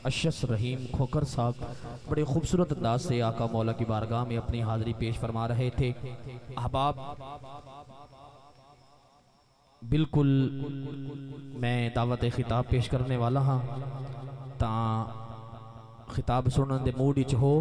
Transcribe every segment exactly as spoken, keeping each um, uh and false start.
اشس رحیم کھوکر صاحب بڑے خوبصورت انداز سے آقا مولا کی بارگاہ میں اپنی حاضری پیش فرما رہے تھے۔ احباب بالکل میں دعوت خطاب پیش کرنے والا ہاں، تاں خطاب سنن دے موڈ وچ ہو۔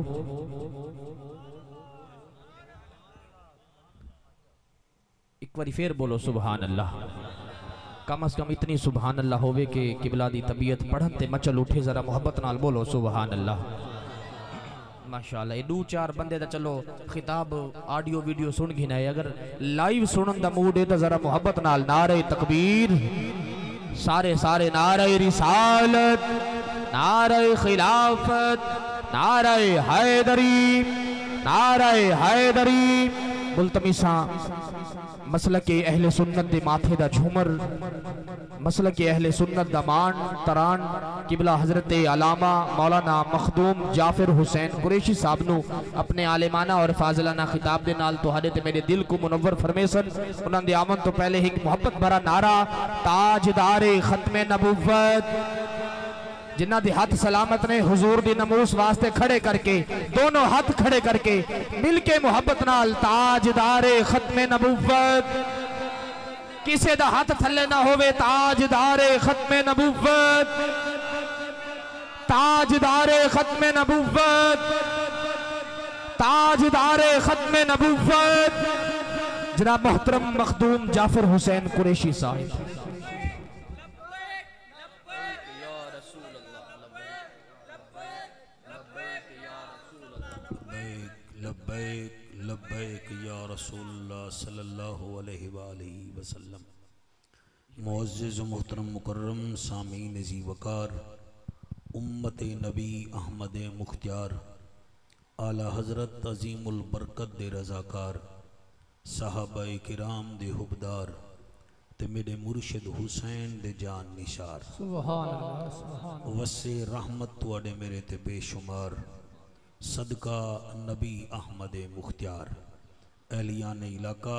ایک باری پھر بولو سبحان اللہ، کم از کم اتنی سبحان اللہ ہوئے کہ قبلہ دی طبیعت پڑھن تے مچل اٹھے، ذرا محبت نال بولو سبحان اللہ۔ ماشاءاللہ یہ دو چار بندے دا چلو خطاب آڈیو ویڈیو سن گھنا ہے، اگر لائیو سنن دا موڈ ہے تو ذرا محبت نال نعرہ تکبیر، سارے سارے نعرہ رسالت، نعرہ خلافت، نعرہ حیدری، نعرہ حیدری۔ ملتمساں مسلک اہل سنت دے ماتھے دا جھومر، مسلک اہل سنت دا مان تران قبلہ حضرت علامہ مولانا مخدوم جعفر حسین قریشی صاحب نو اپنے عالمانہ اور فاضلانہ خطاب دے نال تہاڈے تے میرے دل کو منور فرمیسن۔ انہاں دے آمن تو پہلے ایک محبت بھرا نعرہ تاجدار ختم نبوت، جنہ دی ہاتھ سلامت نے حضور دی نموس واسطے کھڑے کر کے، دونوں ہاتھ کھڑے کر کے مل کے محبت نال تاجدار ختم نبوت، کسے دا ہاتھ تھلے نہ ہوئے تاجدار ختم نبوت، تاجدار ختم نبوت، تاجدار ختم نبوت جناب محترم مخدوم جعفر حسین قریشی صاحب۔ لبیک لبیک یا رسول اللہ صلی اللہ علیہ وآلہ وسلم۔ معزز و محترم مکرم سامعین ذی وقار، امت نبی احمد مختار، اعلیٰ حضرت عظیم البرکت دے رضاکار، صحابہ کرام دے حبدار تے میرے مرشد حسین دے جان نشار، سبحان اللہ سبحان اللہ۔ وسے رحمت توڑے میرے تے بے شمار، صدقہ نبی احمد مختار۔ اہلیان علاقہ،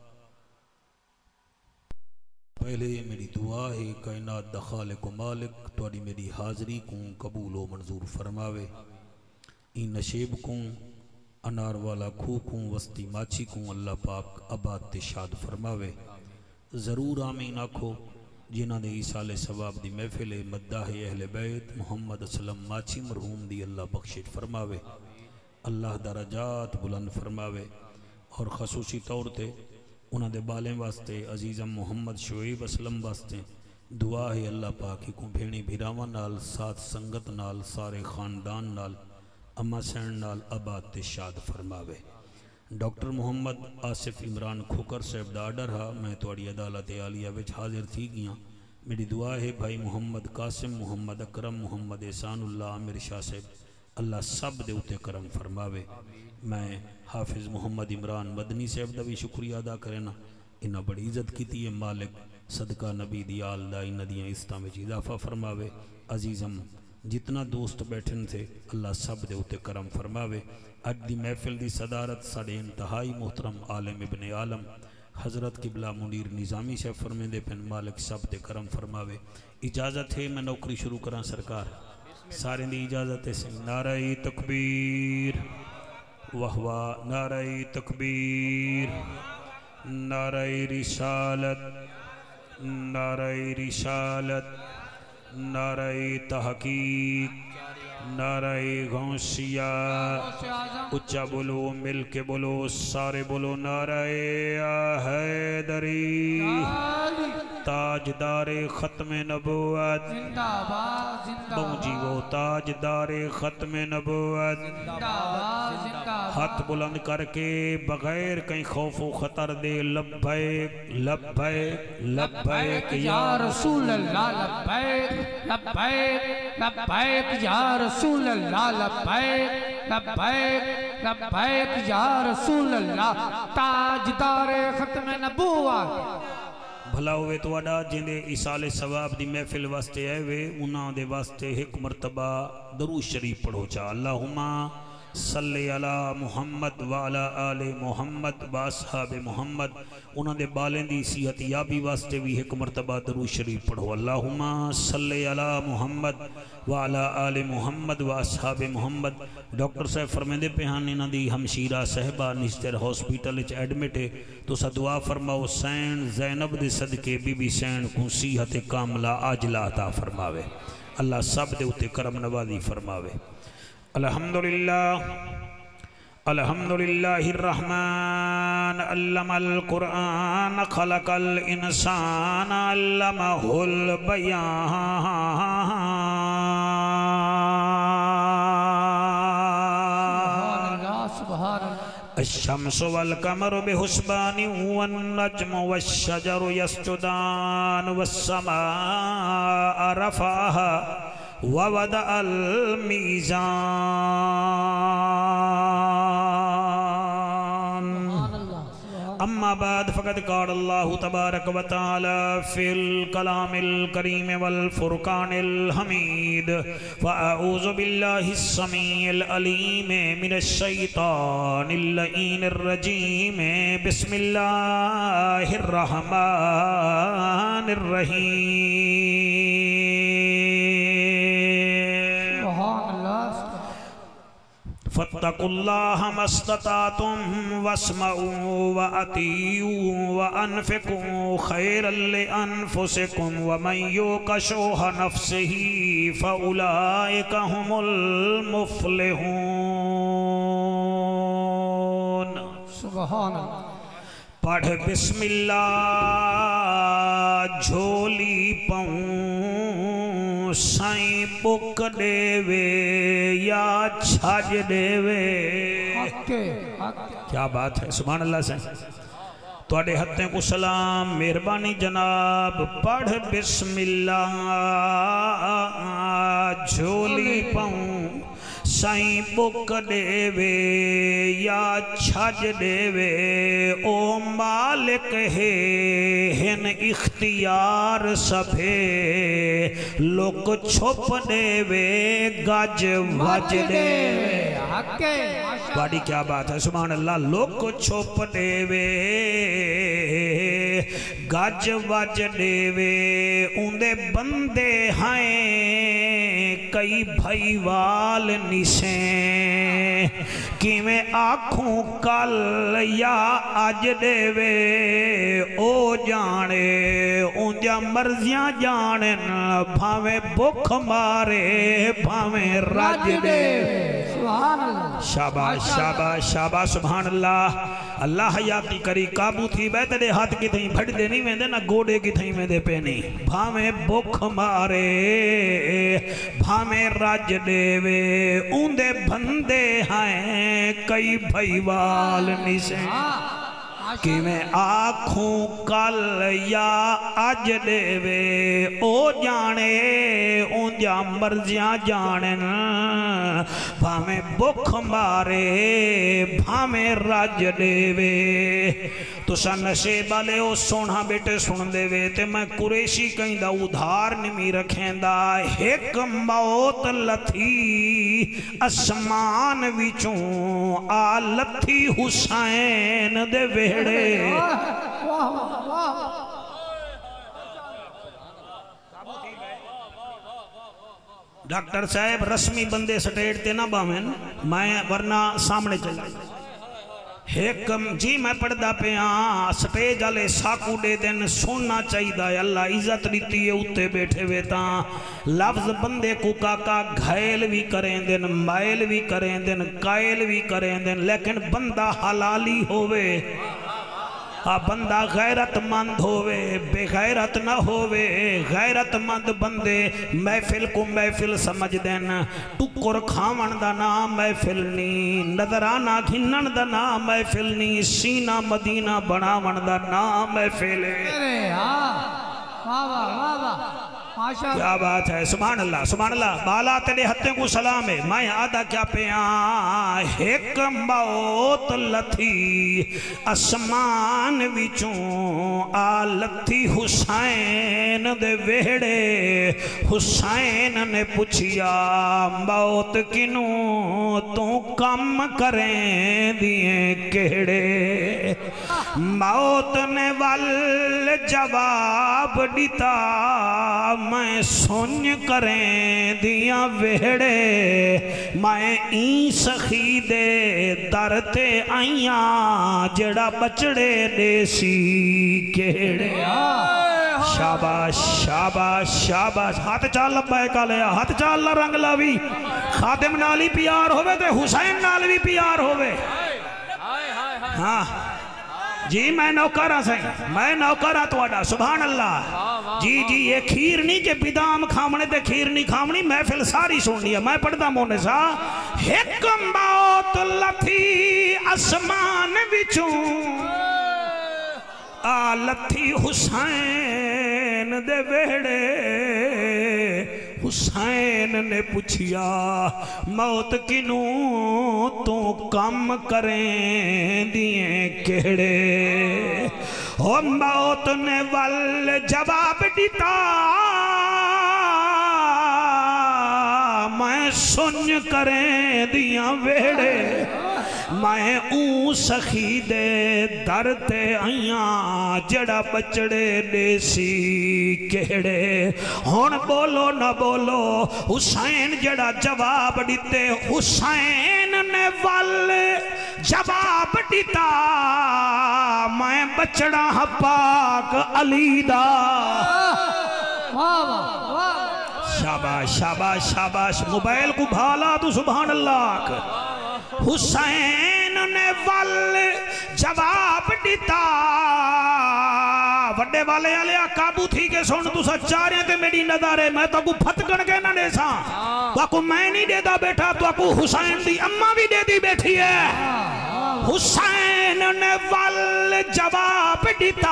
پہلے میری دعا ہے کائنات دا خالق و مالک توڑی میری حاضری کو قبول و منظور فرماوے، این نشیب کو انار والا کھو کو وسطی ماچی کو اللہ پاک آباد تشاد فرماوے۔ ضرور آمین آکھو جنہ دے ایسال ثواب دی محفل مداح اہل بیت محمد اسلم ماچی مرحوم دی اللہ بخشش فرماوے، اللہ درجات بلند فرماوے، اور خصوصی طور تے انہ دے بالیں واسطے عزیزم محمد شعیب اسلم واسطے دعا ہے اللہ پاکی کو بھینی بھیراوان نال، ساتھ سنگت نال، سارے خاندان نال، اما سین نال آباد تشاد فرماوے۔ ڈاکٹر محمد آصف عمران کھوکر صاحب دا آڈر ہا، میں توڑی عدالت عالیہ وچ حاضر تھی گیاں۔ میری دعا ہے بھائی محمد قاسم، محمد اکرم، محمد احسان اللہ عامر شاہ صاحب اللہ سب دے اتے کرم فرماوے۔ میں حافظ محمد عمران مدنی صاحب دا بھی شکریہ ادا کرنا، انہاں بڑی عزت کیتی ہے، مالک صدقہ نبی دی آل دا انہاں دیاں عزتاں وچ اضافہ فرماوے۔ عزیزم جتنا دوست بیٹھن تھے اللہ سب دے اتے کرم فرماوے۔ اج دی محفل دی صدارت ساڑے انتہائی محترم عالم ابن عالم حضرت قبلہ منیر نظامی صاحب فرمیندے پن، مالک سب دے کرم فرماوے۔ اجازت ہے میں نوکری شروع کران سرکار، سارے دی اجازت ہے سے نعرہ تکبیر واہ واہ، نعرہ تکبیر، نعرہ رسالت، نعرہ رسالت، نعرہ تحقیق، نعرہ غوثیہ، اچھا بولو مل کے بولو سارے بولو نعرہ حیدری، تاجدار ختم نبوت، بونجی وہ تاجدار ختم نبوت، ہاتھ بلند کر کے بغیر کہیں خوف و خطر دے لبیک لبیک لبیک یا رسول اللہ، لبیک لبیک لبیک یا رسول اللہ، لبیک لبیک لبیک یا رسول اللہ، تاجدار ختم نبوت۔ بھلا ہوئے تو اڈا جندے اسال ثواب دی محفل واسطے آئے ہوئے انہاں دے واسطے ایک مرتبہ درود شریف پڑھو چا، اللہم صلی علی محمد وعلی آل محمد واصحاب محمد. انہاں دے بالیں دی صحت یابی واسطے بھی ایک مرتبہ درود شریف پڑھو. اللہم صلی علی محمد وعلی آل محمد واصحاب محمد. ڈاکٹر صاحب فرمیندے پہ ہن انہاں دی ہمشیرہ صاحبہ نشتر ہاسپٹل وچ ایڈمٹ ہے تو سا دعا فرماؤ سین زینب دے صدقے بی بی سین کو صحت کاملہ عاجلہ عطا فرماوے. اللہ سب دے اتے کرم نوازی فرماوے. الحمدللہ الحمدللہ الرحمن علم القرآن خلق الانسان علمہ البیان. الشمس والقمر بحسبان والنجم والشجر يسجدان والسماء رفعها ووضع الميزان. اما بعد فقد قال الله تبارك وتعالى في الكلام الكريم والفرقان الحميد. فأعوذ بالله السميع العليم من الشيطان اللعين الرجيم. بسم الله الرحمن الرحيم. فاتقوا الله ما استطعتم واسمعوا وأطيعوا وأنفقوا خيرا لأنفسكم ومن يوق شح نفسه فأولئك هم المفلحون. سبحان اللہ. پڑھ بسم اللہ جھولی پاؤں سائیں بک دے وے یا چھاج دے وے. کیا بات ہے سبحان اللہ سے. توڑے ہتھیں کو سلام مہربانی جناب. پڑھ بسم اللہ جھولی پاؤں سائیں بک دے وے یا چھج دے وے. او مالک ہے ہن اختیار سبھے لوگ چھپ دے وے گج وج دے وے. بڑی کیا بات ہے سبحان اللہ. لوگ چھپ دے وے گج وج دے وے. اندے بندے ہیں کئی بھائی وال نسیں کیویں آنکھوں کل یا آج دے وے. او جانے اونجا مرضیاں جانن بھاویں بکھ مارے بھاویں رج دے. شاباش شاباش شاباش سبحان اللہ. اللہ حیاتی کری قابو تھی بیت دے ہاتھ کی تھیں بھڑ دے نہیں ویندے نہ گوڑے کی تھیں ویندے پہ نہیں. بھاویں بکھ مارے بھاویں رج دے وے. اوندے بندے ہیں کئی بھائی وال نسیں کیویں آنکھوں کل یا اج دے وے. او جانے اونجا مرضیاں جانن بھاویں بکھ مارے بھاویں رج دے وے. تو سا نشے بالے او سونا بیٹے سن دے وے تے میں قریشی کہیں دا ادھار نمی رکھیں دا. ایک موت لتھی اسمان وچوں آ لتھی حسین دے ویڑے. ڈاکٹر صاحب رسمی بندے سٹیٹ تے نہ باویں میں ورنہ سامنے چل جائے. ایک جی میں پڑھدا پہ ہاں سٹیج والے ساکو دے دن سننا چاہیے. اللہ عزت دیتی ہے اتے بیٹھے ہوئے تاں لفظ بندے کو کاکا گھائل بھی کریں دن مائل بھی کریں دن قائل بھی کریں دن لیکن بندہ حلالی ہوئے. بندہ غیرت مند ہوئے بے غیرت نہ ہوئے. غیرت مند بندے محفل کو محفل سمجھ دین. ٹکر کھاون دا نام محفل نہیں. نظرانہ گھنن دا نام محفل نہیں. سینہ مدینہ بناون دا نام محفل ہے. ماشاء اللہ کیا بات ہے، سبحان اللہ سبحان اللہ. بالا تیرے ہتھیں کو سلام ہے. میں آدھا کیا پیاں ایک موت لتھی اسمان وچوں آ لتھی حسین دے ویڑے. حسین نے پوچھیا موت کنوں تو کم کریں دیئے کہڑے. موت نے وال جواب دیتا میں سن کریں دیاں ویڑے. میں این سخی دے در تے آئیاں جڑا بچڑے دے سی کہڑے. شاباش شاباش شاباش. ہاتھ چال لبائے کا لیا، ہاتھ چال لا رنگ لاوی. خادم نالی پیار ہوئے تے حسین نال بھی پیار ہوئے. ہاں جی میں نوکرہ سے میں نوکرہ توڑا. سبحان اللہ. جی جی یہ کھیر نہیں کہ بدام کھامنے تے کھیر نہیں کھامنی. محفل ساری سننی ہے. میں پڑھتا مونے سا ایک موت لتھی اسمان وچوں آ لتھی حسین دے ویڑے. حسین نے پوچھیا موت کنوں تو کم کریں دیئے کہڑے. او موت نے ول جواب دیتا میں سن کریں دیاں ویڑے. میں اون سخی دے در تے آئیاں جڑا بچڑے دے سی کہڑے. ہون بولو نہ بولو حسین جڑا جواب دیتے. حسین نے وال جواب دیتا میں بچڑا پاک علی دا. شاباش شاباش شاباش. موبائل کو بھالا تو سبحان اللہ. حسین نے ول جواب دیتا وڈے والے آلیا قابو تھی کہ سن تو سچارے تے میری نظارے میں تو کو پھتکن کے نہ دے سا. تو کو میں نہیں دے دا بیٹھا تو کو حسین دی اممہ بھی دے دی بیٹھی ہے. حسین نے ول جواب دیتا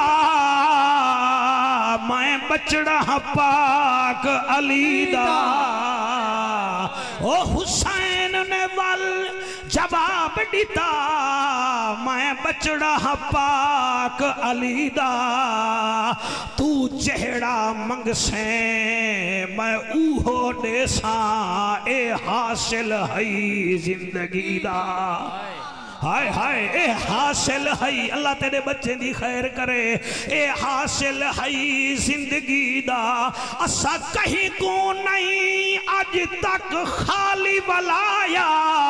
میں بچڑا پاک علی دا. او حسین نے ول جواب دیتا میں بچڑا پاک علی دا. تو جہڑا منگ سے میں اوہو دے ساں اے حاصل ہے زندگی دا. ہائے ہائے اے حاصل ہے. اللہ تیرے بچے دی خیر کرے. اے حاصل ہے زندگی دا. اسا کہیں کو نہیں آج تک خالی ولایا.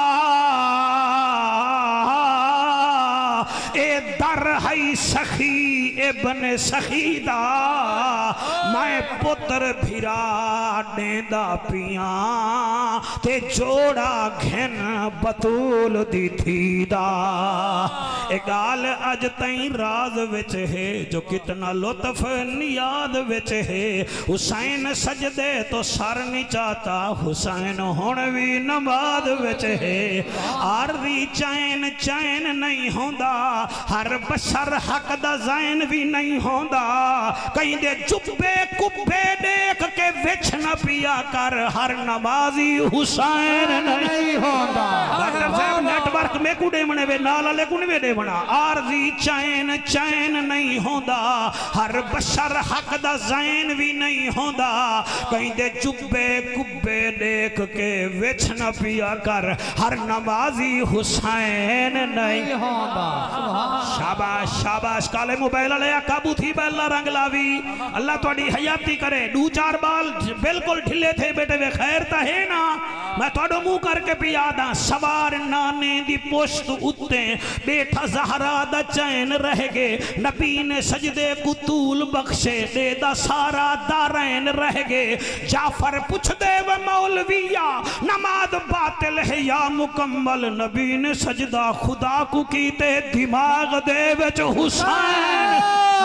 اے در ہے سخی ابن سخی دا. میں پتر بھیرا ڈیندا پیاں تے جوڑا گھن بطول دی تھی دا. ایک گال اج تائیں راز وچ ہے جو کتنا لطف نیاد وچ ہے. حسین سجدے تو سر نہیں چاہتا. حسین ہونوی نماز وچ ہے. آرزی چین چین نہیں ہوندا. ہر بشر حق دا زین بھی نہیں ہوندا. کہیں دے جبے کبے دیکھ کے وچ نہ پیا کر. ہر نمازی حسین نہیں ہوندا. ڈاکٹر صاحب نیٹ ورک میں کو دے منے وے نالا لے کو نہیں دے منا. آرزی چین چین نہیں ہوندا. ہر بشر حق دا زین بھی نہیں ہوندا. کہیں دے جبے کبے دیکھ کے وچ نہ پیا کر. ہر نمازی حسین نہیں ہوندا. شاباش شاباش. کالے موبائل لیا قابو تھی بیلا رنگ لاوی. اللہ تو اڈی حیاتی کرے. دو چار بال بالکل ڈھلے تھے بیٹے وے خیر تا ہے نا. میں تو اڈو مو کر کے پیادا سوار نانے دی پوشت اتے بیٹھا زہرا دا چین رہ گے. نبی نے سجدے کو طول بخشے دے دا سارا دارین رہ گے. جعفر پوچھ دے و مولویہ نماز باطل ہے یا مکمل. نبی نے سجدہ خدا کو کیتے دماغ دے وچ حسین.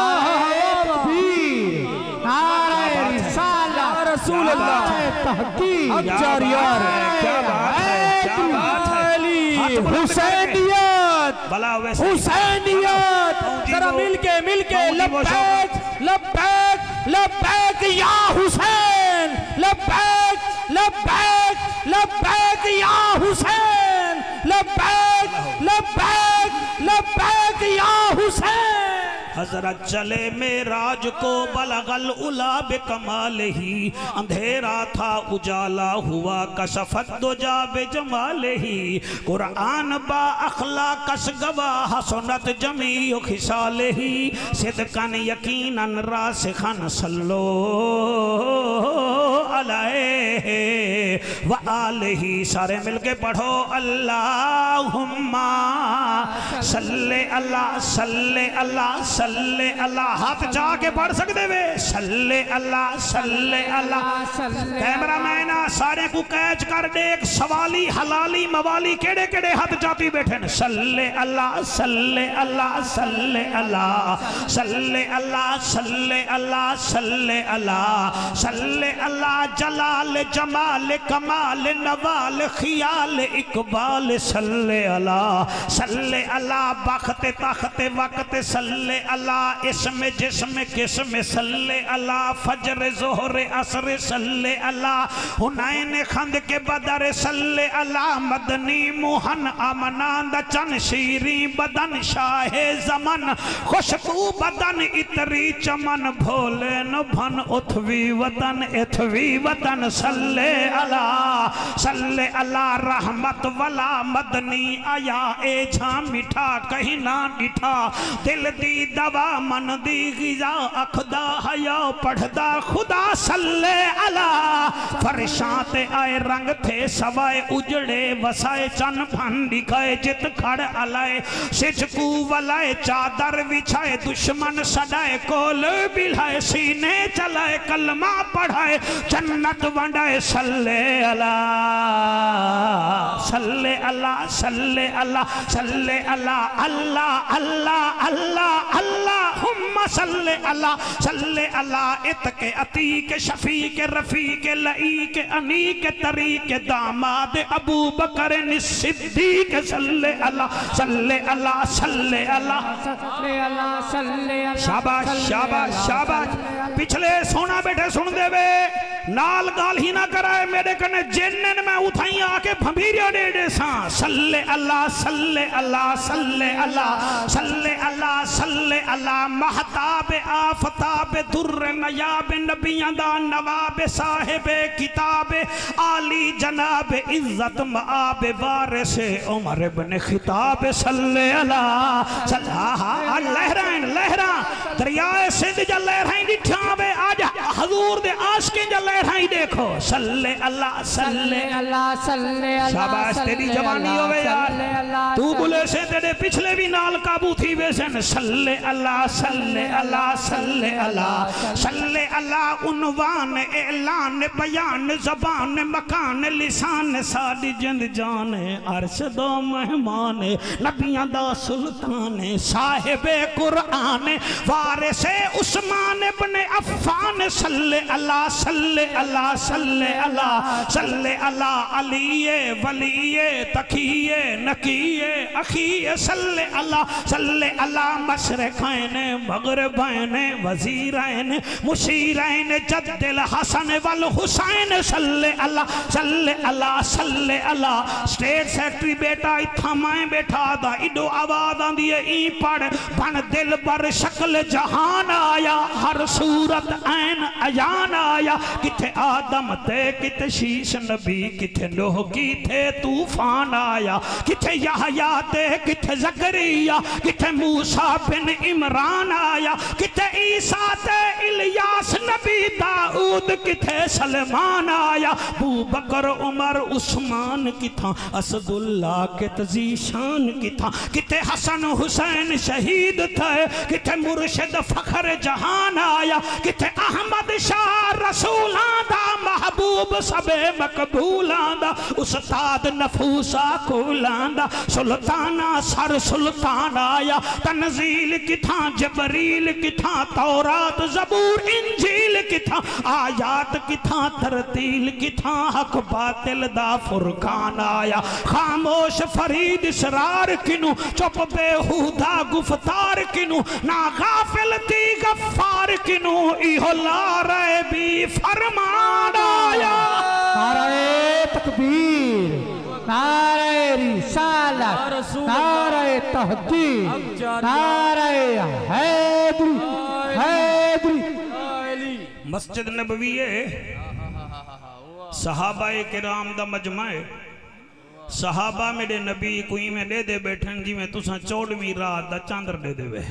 نعرہ رسالہ رسول اللہ تحقیق جاریار. کیا بات ہے کیا بات ہے. حسینیت حسینیت. ذرا مل کے مل کے لبیک لبیک لبیک یا حسین. لبیک لبیک لبیک یا حسین لبیک لبیک لبیک یا حسین حضرت چلے معراج کو بلغ العلا بکمالہی اندھیرا تھا اجالا ہوا کشفت دجا بجمالہی قرآن با اخلاقش گواہ حسنت جمیع خصالہی صدقاً یقیناً راسخاً صلو علیہ وآلہ سارے مل کے پڑھو اللہم صلی اللہ صلی اللہ صلی اللہ ہاتھ جا کے پڑھ سکتے وے صلی اللہ صلی اللہ کیمرہ مینہ سارے کو کیچ کر دے ایک سوالی حلالی موالی کیڑے کیڑے ہاتھ جاتی بیٹھیں صلی اللہ صلی اللہ صلی اللہ صلی اللہ صلی اللہ صلی اللہ صلی اللہ جلال جمال کمال نوال خیال اقبال صلی اللہ صلی اللہ بخت تخت وقت صلی اللہ اسم جسم قسم صلی اللہ فجر ظہر عصر صلی اللہ حنین خند کے بدر صلی اللہ مدنی موہن آمناند چن شیری بدن شاہ زمن خوشبو بدن اتری چمن بھولن بھن اتھوی وطن اتھوی وطن صلی اللہ صلی اللہ رحمت والا مدنی آیا اے جھا مٹھا کہیں نہ ڈٹھا دل دی دوا من دی غذا اخدا حیا پڑھدا خدا صلی اللہ فرشاں تے آئے رنگ تھے سوائے اجڑے وسائے چن پھن دکھائے جت کھڑ علائے سچکو ولائے چادر وچھائے دشمن سڑائے کول بلائے سینے چلائے کلمہ پڑھائے جنت ونڈائے صلی اللہ صلی اللہ صلی اللہ صلی اللہ اللہ اللہ اللہ اللہم صلی اللہ صلی اللہ اتک عتیق شفیق رفیق لعیق انیق طریق داماد ابو بکر صدیق صلی اللہ صلی اللہ صلی اللہ شاباش شاباش شاباش پچھلے سونا بیٹھے سن دے بے نال گال ہی نہ کرائے میرے کنے جنن میں اتھائیں آکے بھمبیریا دے دے ساں صلی اللہ صلی اللہ صلی اللہ صلی اللہ صلی اللہ محتاب آفتاب در نیاب نبیان دا نواب صاحب کتاب آلی جناب عزت معاب وارث عمر ابن خطاب صلی اللہ صلی اللہ لہرائن لہرائن دریائے سندھ جا لہرائن ڈٹھاں بے آج حضور دے عاشقین جا لہرائن دیکھو صلی اللہ صلی اللہ صلی اللہ شاباش تیری جوانی ہوئے یار تو بلے سے تیرے پچھلے بھی نال قابو تھی بے سن صلی اللہ صلی اللہ صلی اللہ صلی اللہ عنوان اعلان بیان زبان مکان لسان ساڑی جند جان عرش دو مہمان نبیان دا سلطان صاحب قرآن وارث عثمان ابن عفان صلی اللہ صلی اللہ صلی اللہ صلی اللہ علی ولی تقی نقی اخی صلی اللہ صلی اللہ مشرقین مغربین وزیرین مشیرین جد الحسن والحسین صلی اللہ صلی اللہ صلی اللہ سٹیٹ سیکٹری بیٹا اتھامائیں بیٹھا دا ایڈو آواز آن دیئے ای پڑھ بن دل بر شکل جہان آیا ہر صورت این ایان آیا کتھے آدم تے کتھے شیش نبی کتھے نوح کی تھے طوفان آیا کتھے یحییٰ تے کتھے زکریا کتھے موسیٰ بن عمران آیا کتھے عیسیٰ تے الیاس نبی داؤد کتھے سلمان آیا ابو بکر عمر عثمان کتھا اسد اللہ کے تزیشان کتھا کتھے حسن حسین شہید تھے کتھے مرشد فخر جہان آیا کتھے احمد شاہ رسولان دا محبوب سب مقبولان دا استاد نفوسا کولان دا سلطانہ سر سلطان آیا تنزیل کتھا جبریل کتھا تورات زبور انجیل کتھا آیات کتھا ترتیل کتھا حق باطل دا فرقان آیا خاموش فرید اسرار کنو چپ بےہودہ گفتار کنو نا غافل تی غفار کنو ایہو لا رہے بھی فرمان रहमान आया। नारे तकबीर, नारे रिसालत, नारे तहजीद, नारे हैदरी हैदरी। मस्जिद नबवी है, सहाबाए किराम दा मजमा है। सहाबा मेरे नबी कोई में दे दे बैठन जी में तुसा चौदहवीं रात दा चांदर दे देवे।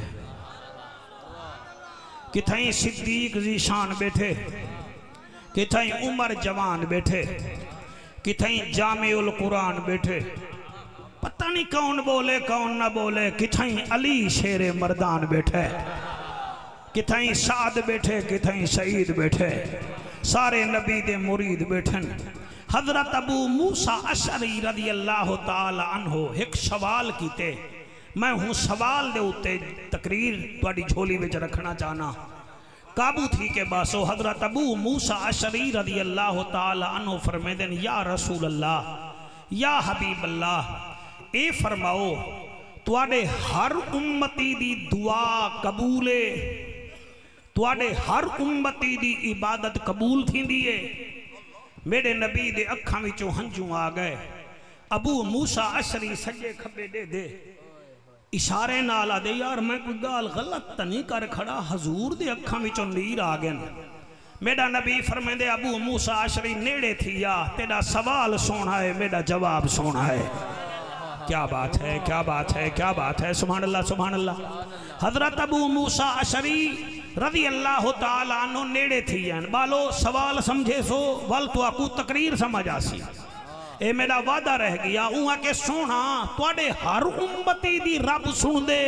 किथाई सिद्दीक जी शान बैठे, किथाई उमर जवान बैठे, किथाई जामिउल कुरान बैठे। पता नहीं कौन बोले कौन ना बोले। किथाई अली शेरे मर्दान बैठे, किथाई साद बैठे, किथाई सईद बैठे। सारे नबी दे मुरीद बैठन। हजरत अबू मूसा अशरी रदी अल्लाह ताला अन्हो एक सवाल कीते। मैं हूँ सवाल दे उत्ते तकरीर तुहाडी झोली विच रखना चाहना। काबू थी के बासो हजरत अबू मूसा अशरी रदी अल्लाह ताला अन्हो फरमाते हैं, या रसूल अल्लाह, या हबीब अल्लाह, ए फरमाओ तुहाडे हर उम्मती दी दुआ कबूले, तुहाडे हर उम्मती दी इबादत कबूल थींदी है। मेरे नबी दे अखां विचों हंजू आ गए। अबू मूसा अशरी सज्जे खब्बे दे दे इशारे नाल आदे, यार मैं कोई गाल गलत तो नहीं कर खड़ा, हजूर दे अखां विचों नीर आ गए। मेरा नबी फरमांदे, अबू मूसा अशरी नेड़े थी या तेरा सवाल सोना है, मेरा जवाब सोना है। क्या बात है, क्या बात है, क्या बात है। सुभान अल्लाह, सुभान अल्लाह। हजरत अबू मूसा अशरी रज़ी अल्लाह ताला अन्हु नेड़े थी हैं। बालो सवाल समझे सो वल तो आकू तकरीर समझ आसी। ए मेरा वादा रह गया उहा के सोना तुहाडे हर उम्मती दी रब सुन दे,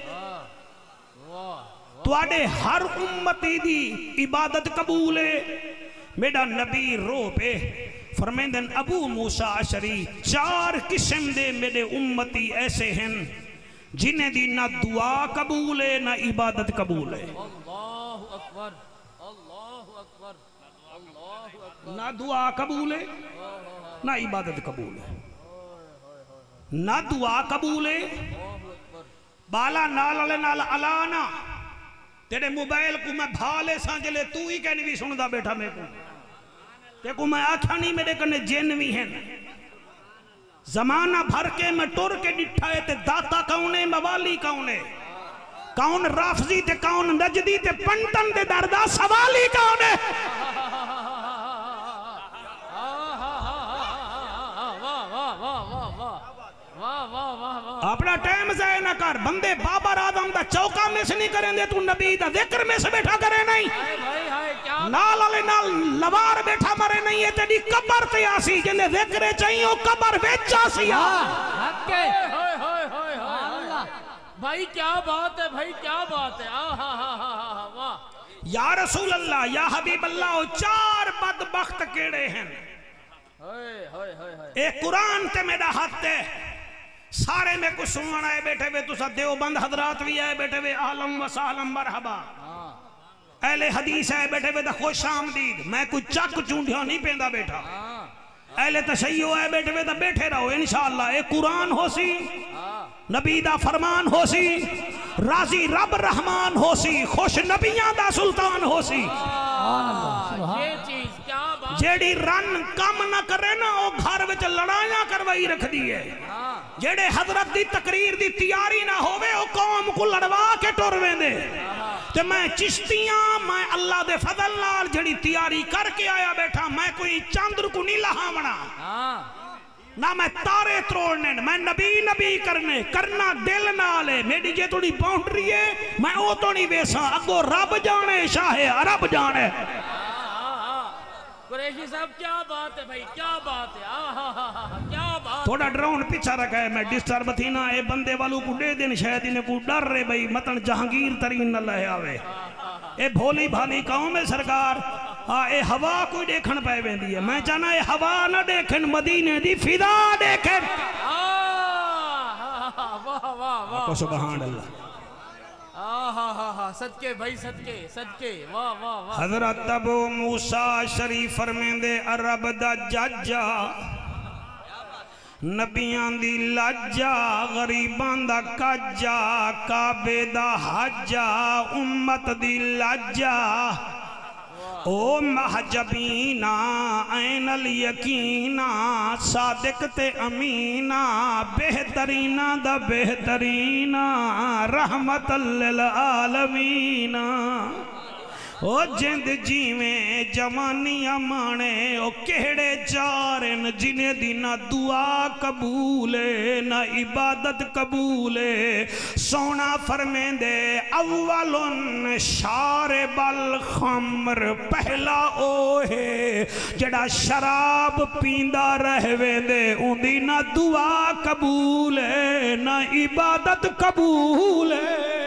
तुहाडे हर उम्मती दी इबादत कबूल है। मेरा नबी रो पे फरमांदन, अबू मूसा अशरी चार किस्म दे मेरे उम्मती ऐसे हैं जिन्हें दी ना दुआ कबूल है ना इबादत कबूल है। अल्लाहु अकबर, अल्लाहु अकबर, अल्लाहु अकबर। ना दुआ कबूल है ना इबादत कबूल है। ना दुआ कबूल है, बाला नाल वाले नाल अलाना तेरे मोबाइल को मैं भाले सांजले तू ही कहनी भी सुनदा बैठा मेरे को, ते को मैं आख्या नहीं मेरे कने जिन भी हैं। जमाना भर के मैं टुर के डिठा है ते दाता कौन है, मवाली कौन है, कौन राफजी ते कौन नजदी ते पंटन ते दरदा सवाली कौन है। अपना टाइम जाए ना कर, बंदे बाबर आदम दा चौका मिस नहीं करेंगे, तू नबी दा जिक्र मिस बैठा करे नहीं, नाल वाले नाल लवार बैठा मरे नहीं है। तेरी कब्र ते आसी जिन्ने जिक्र चाहिए कब्र विच आसी। भाई क्या बात है, भाई क्या बात है। वाह या रसूल अल्लाह, या हबीब अल्लाह, चार बदबख्त केड़े हैं। ए कुरान ते मेरा हाथ है, सारे में कुछ सुनना है बैठे वे, तुसा देवबंद हजरात भी आए बैठे वे, आलम व सालम मरहबा। अहले हदीस है बैठे वे तो खुश आमदीद, मैं कुछ चक चूंढिया नहीं पेंदा बैठा। अहले तशय्यो है बैठे वे तो बैठे रहो इंशाअल्लाह। ए कुरान होसी, नबी दा फरमान होसी, राजी रब रहमान होसी, खुश नबियां दा सुल्तान होसी। ये चीज क्या बात, जेड़ी रन कम ना करे ना वो घर विच लड़ाइयां करवाई रखदी है। जेड़े हजरत दी तकरीर दी तैयारी ना होवे वो कौम को लड़वा के टुर वेंदे। ते मैं चिश्तियां, मैं अल्लाह दे फजल नाल जेड़ी तैयारी करके आया बैठा, मैं कोई चंद्र को नहीं लहावना ना मैं तारे तोड़ने, मैं नबी नबी करने करना दिल नाल है। मेरी जे थोड़ी बाउंड्री है मैं वो तो नहीं वेसा, अगो रब जाने शाहे अरब जाने। कुरैशी साहब क्या बात है भाई, क्या बात है। आहा क्या बात। थोड़ा ड्रोन पीछा रखा है, मैं डिस्टर्ब थी ना। ये बंदे वालों को दे दिन शायद इन्हें को डर रहे भाई मतन जहांगीर तरीन न लहे आवे। ये भोली भाली कौम है सरकार। हाँ ये हवा कोई देखन पाए वेंदी है, मैं चाहना ये हवा ना देखन, मदीने दी फिदा देखन। वाह वाह वाह, सुभान अल्लाह। सदके भाई सदके सदके, वाह वाह वाह। हजरत अबू मूसा शरीफ फरमेंदे, अरब दा जज्जा, नबियां दी लाजा, गरीबां दा काजा, काबे दा हाजा, उम्मत दी लाजा। او محجبینا این الیقینا صادق تے امینا بہترینا دا بہترینا رحمت للعالمین او جند جیویں جوانی امانے او کہڑے چارن جنہیں دی نہ دعا قبولے نہ عبادت قبولے سونا فرمین دے اولن شارب الخمر پہلا او ہے جڑا شراب پیندہ رہوے دے ان دی نہ دعا قبولے نہ عبادت قبولے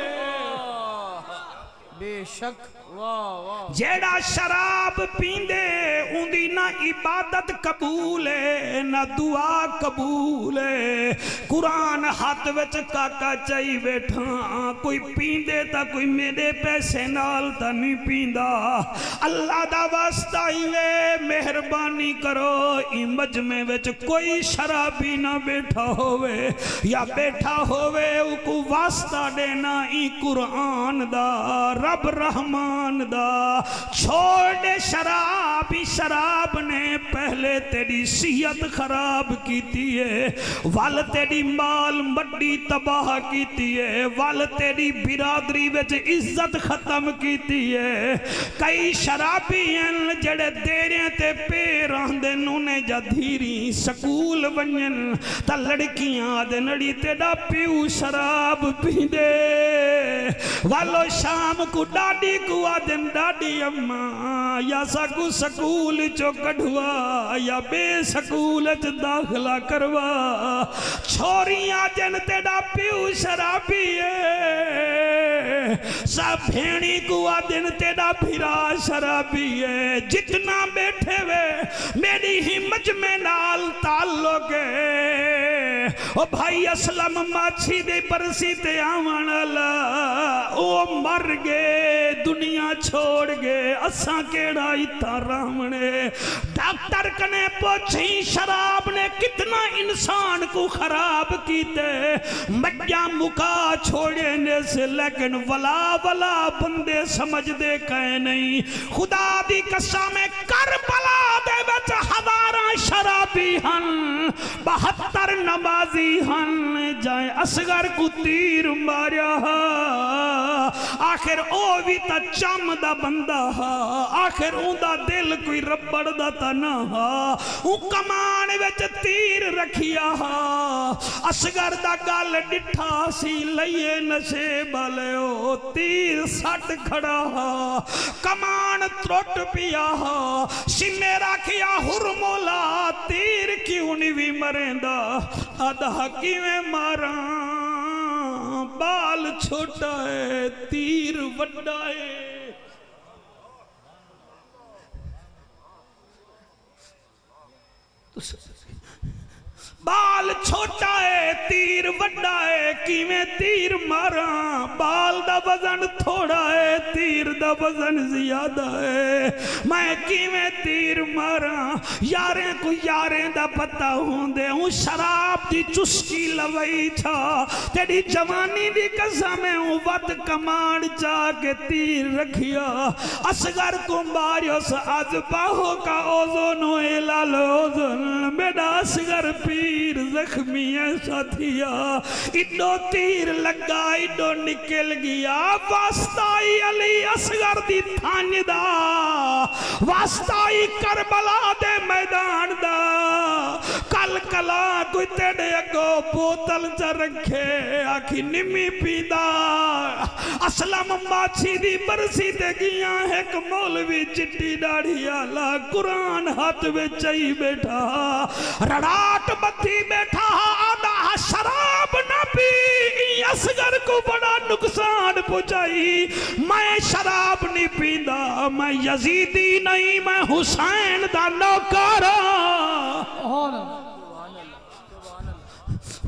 بے شک جیڑا شراب پیندے ان دی نہ عبادت قبول ہے نہ دعا قبول ہے قرآن ہاتھ وچ کاکا چاہی بیٹھا کوئی پیندے تا کوئی میرے پیسے نال تا نہیں پیندہ اللہ دا واسطہ ہی وے مہربانی کرو ای مجمع وچ کوئی شرابی نہ بیٹھا ہوئے یا بیٹھا ہوئے او کو واسطہ دینا ای قرآن دا رب رحمان دا چھوڑ دے شرابی شراب نے پہلے تیری صحت خراب کیتی ہے وال تیری مال مڈی تباہ کیتی ہے وال تیری برادری وچ عزت ختم کیتی ہے کئی شرابی ہیں جڑے دیریں تے پیران دے نونے جا دھیری سکول ونجن تا لڑکیاں دے نڑی تیڑا پیو شراب پیندے والو شام کو ڈاڈی کو آدم ڈاڈی اممہ یا سکو سکول چو کڑھوا یا بے سکول چو داخلہ کروا چھوڑیاں جن تیڑا پیو شرابی ہے سب بھینی کو آدم تیڑا بھیرا شرابی ہے جتنا بیٹھے وے میری ہی مجمع نال تعلق ہے او بھائی اسلام ماچھی دے پرسی تے آوان اللہ او مر گے دنیا چھوڑ گے اساں کیڑا ایتا رامنے ڈاکٹر کنے پوچھی شراب نے کتنا انسان کو خراب کیتے مجھا مکا چھوڑنے سے لیکن ولا ولا بندے سمجھ دے کہے نہیں خدا دی قسم کربلا دے وچ ہزاراں شرابی ہن بہتر نمازی ہن جائیں اصغر کو تیر ماریا آخر او بھی تا چم دا بندہ آخر اون دا دل کوئی ربڑ دا تا نہ اون کمان وچ تیر رکھیا اصغر دا گل ڈٹھا سی لئیے نشے بالے او تیر سٹ کھڑا کمان تروٹ پیا سینے رکھیا حرمولا تیر کیوں نہیں بھی مریندا آدھا کیویں ماراں بال چھوٹا ہے تیر وڈا ہے بال چھوٹا ہے تیر وڈا ہے کیویں تیر ماراں بال دا وزن تھوڑا ہے تیر دا وزن زیادہ ہے میں کیویں تیر ماراں یاریں کو یاریں دا پتہ ہوں دے ہوں شراب دی چسکی لوئی چھا تیری جوانی دی قسم ہے ہوں ود کمان چاہ کے تیر رکھیا اصغر کو ماریو سا آج باہو کا اوزن و الال اوزن میڈا اصغر پیر تیر زخمی ایسا تھیا اڈو تیر لگا اڈو نکل گیا واسطائی علی اصغر دی تھانج دا واسطائی کربلا دے میدان دا کل کلا کوئی تیڑے اگو بوتل چا رکھے آکھی نمی پیدا اسلام ماچھی دی برسی تے گیاں ایک مولوی چٹی ڈاڑھی آلا قرآن ہاتھ میں چاہی بیٹھا رڑاٹ بتی بیٹھا آدھا شراب نہ پی اصغر کو بڑا نقصان پہنچائی میں شراب نہیں پیدا میں یزیدی نہیں میں حسین دا نوکارا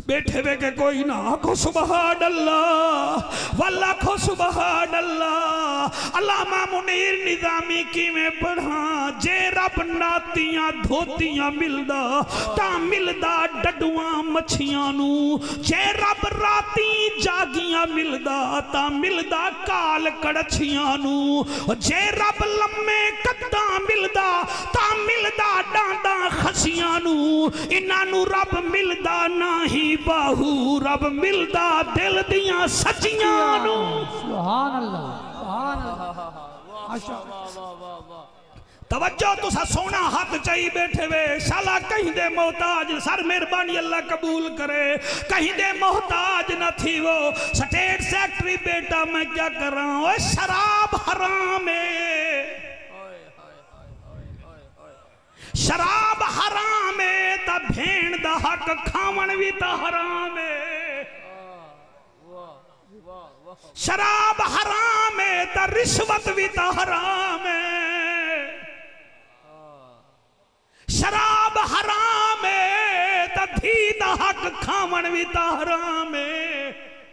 بیٹھے وے کہ کوئی نہ آکھو سبحان اللہ واللہ کھو سبحان اللہ علامہ منیر نظامی کی میں پڑھا جے رب ناتیاں دھوتیاں ملدا تا ملدا ڈڈواں مچھیاں نو جے رب راتی جاگیاں ملدا تا ملدا کال کڑچیاں نو جے رب لمے کداں ملدا تا ملدا ڈانڈاں خسیاں نو انہاں نو رب ملدا نہیں باہو رب ملدا دل دیاں سچیاں نو سبحان اللہ سبحان اللہ ماشاءاللہ توجہ تو سا سونا ہاتھ چاہی بیٹھے وے شالا کہیں دے محتاج سر مہربانی اللہ قبول کرے کہیں دے محتاج نہ تھی وہ سٹیٹ سیکٹری بیٹا میں کیا کر رہا ہوں اے شراب حرام ہے شراب حرام ہے تا بھین دا حق کھاون بھی تا حرام ہے شراب حرام ہے تا رشوت بھی تا حرام ہے شراب حرام ہے تا دھی دا حق کھاون بھی تا حرام ہے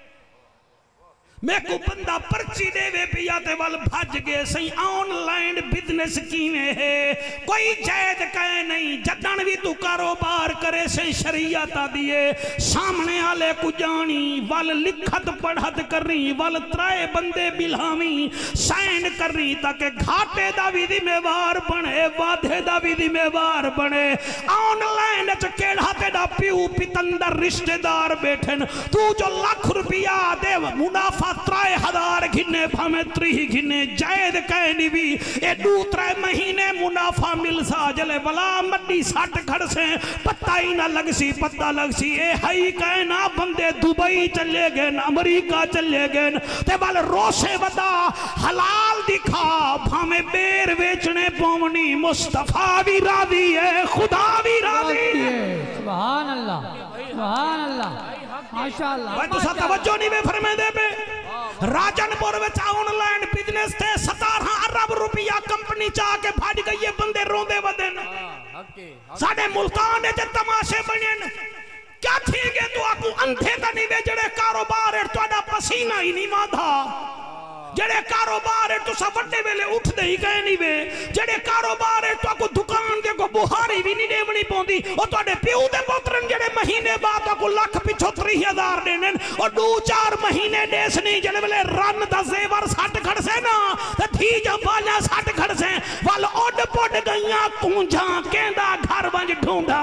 میں کو بندہ پرچی دے وے پیا تے وال بھاج گئے سہی آن لائن بزنس کیویں ہے کوئی جائد کہے نہیں جدن بھی تو کاروبار کرے سے شریعت دیئے سامنے آلے کو جانی وال لکھت پڑھت کر رہی وال ترائے بندے بلہامی سائن کر رہی تاکہ گھاٹے دا بھی ذمہ بنے وعدے دا بھی ذمہ بنے آن لائن چکیڑا تیڑا پیو پتندر رشتہ دار بیٹھن تو جو لاکھ روپیہ دے منافع ترائے ہزار گھنے بھامے تری گھنے جائد کہنی بھی اے دو ترائے مہینے منافع مل سا جلے بلا مڈی ساٹھ کھڑ سے پتہ ہی نہ لگ سی پتہ لگ سی اے ہائی کہنا بندے دبئی چلے گئے امریکہ چلے گئے تے بال روشے ودا حلال دکھا بھامے بیر ویچنے پومنی مصطفیٰ بھی راضی ہے خدا بھی راضی ہے سبحان اللہ سبحان اللہ ماشاءاللہ وہ تو سا توجہ نہیں میں فرمے دے پہ راجن پور وچ آن لائن بزنس تے ستارہ ارب روپیہ کمپنی چاہ کے بھاڑ گئی یہ بندے روندے ودن ساڑھے ملتانے جے تماشے بنین کیا تھی گے تو آکو اندھے دا نہیں وے جڑے کاروبار ہے تو اڈا پسینہ ہی نہیں مادھا جڑے کاروبار ہے تو سا وڈے ویلے اٹھ دے ہی گئے نہیں وے جڑے کاروبار ہے تو آکو دکان دے کو بہاری بھی نہیں دیونی پوندی اور تو اڈے پیو دے پوترن جڑے مہینے بعد آکو لکھ پچھو تری ہزار دینن اور دو چار مہینے دیس نہیں جڑے ویلے رن دا زیور ساٹھ کھڑ سے نا تے تھی جب والا ساٹھ کھڑ سے والا اوڈ پوڈ گئیاں کونجاں کیندہ گھر بنج ڈھونڈا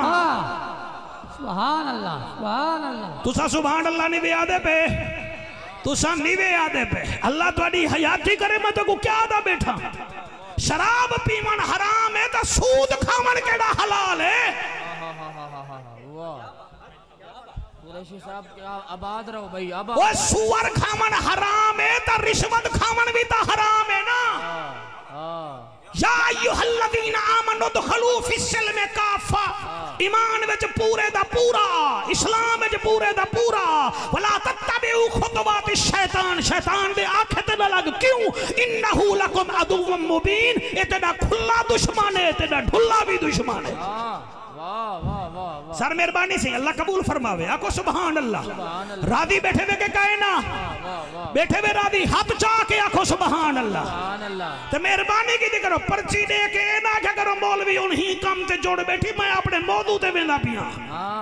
سبحان اللہ سبحان اللہ تو سا سبحان اللہ نہیں بھی آدھے پہ تو سا نیوے آدھے پہ اللہ تو اڈی حیاتی کرے میں تو کو کیا آدھا بیٹھا شراب پیمن حرام ہے تا سود کھامن کیڑا حلال ہے قریشی صاحب کیا آباد رہو بھئی آباد وہ سور کھامن حرام ہے تا رشوت کھامن بھی تا حرام ہے نا یا ایوہ الذین آمنوا دخلوا فی السلم کافہ ایمان وچ پورے دا پورا اسلام وچ پورے دا پورا ولا تتبعوا خطوات الشیطان شیطان دے آنکھیں تے نہ لگ کیوں انہو لکم عدو مبین اے تیڑا کھلا دشمن ہے تیڑا ڈھلا بھی دشمن ہے سر مہربانی سے اللہ قبول فرماوے آکو سبحان اللہ راضی بیٹھے ہوئے کے کہے نا بیٹھے ہوئے راضی ہاتھ چاہ کے آکو سبحان اللہ تو مہربانی کی دی کرو پرچی دے کے نہ کیا کرو مولوی انہی کام تے جوڑ بیٹھی میں اپنے موضوع تے ویندہ پیاں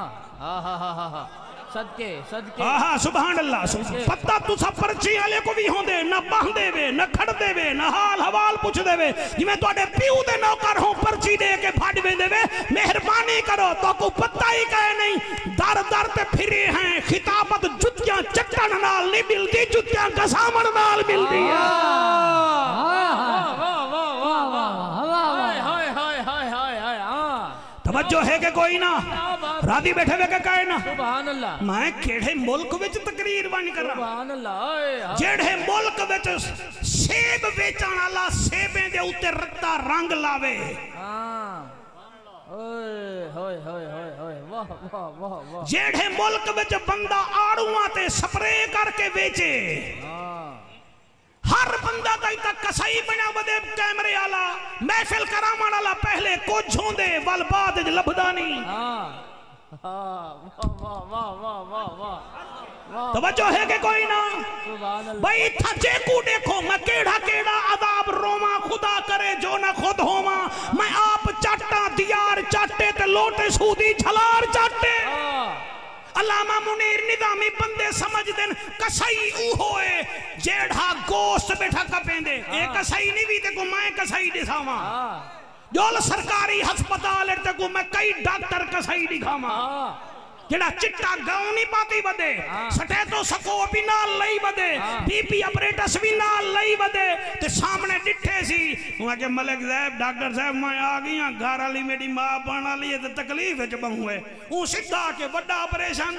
صدقے صدقے آہا سبحان اللہ پتہ تو سب پرچی آلے کو بھی ہوں دے نہ باہ دے وے نہ کھڑ دے وے نہ حال حوال پوچھ دے وے جی میں تو اڈے پیو دے نوکر ہوں پرچی دے کے بھاڑ وے دے وے مہربانی کرو تو کو پتہ ہی کہے نہیں در در تے پھری ہیں خطابت جتیاں چٹن نال نہیں ملتی جتیاں گسامن نال ملتی ہے توجہ ہے کہ کوئی نہ راضی بیٹھے ہوئے کہ کہے نا سبحان اللہ میں کیڑے ملک وچ تقریر بن کر رہا سبحان اللہ جیڑے ملک وچ سیب ویچن والا سیبیں دے اوتے رتا رنگ لاوے ہاں اوئے ہوئے ہوئے ہوئے ہوئے واہ واہ واہ واہ جیڑے ملک وچ بندہ آڑواں تے سپرے کر کے بیچے ہر بندہ تائی تک کسائی بنا بدے کیمرے آلا محفل کرامان آلا پہلے کو جھوندے والباد لبدانی توجہ ہے کہ کوئی نہ بھائی تھا چیکو دیکھو میں کیڑا کیڑا عذاب روما خدا کرے جو نہ خود ہوما میں آپ چاٹا دیار چاٹے تے لوٹے سودی جھلار چاٹے علامہ منیر نظامی بندے سمجھ دیں کسائی او ہوئے جیڑھا گوشت بیٹھا کپیں دے ایک کسائی نہیں بھی تے کو میں کسائی دکھاواں جول سرکاری ہسپتال تے کو میں کئی ڈاکٹر کسائی دکھاواں جڑا چٹا گاؤں نہیں پاتی بدے سٹیٹو سکو بھی نال لئی بدے بی پی اپریٹس بھی نال لئی بدے تے سامنے ڈٹھے سی وہاں کہ ملک صاحب ڈاکٹر صاحب میں آگیاں گھر والی میری ماں پانا لیے تے تکلیف وچ بہوں ہے اون سیدھا کہ بڑا آپریشن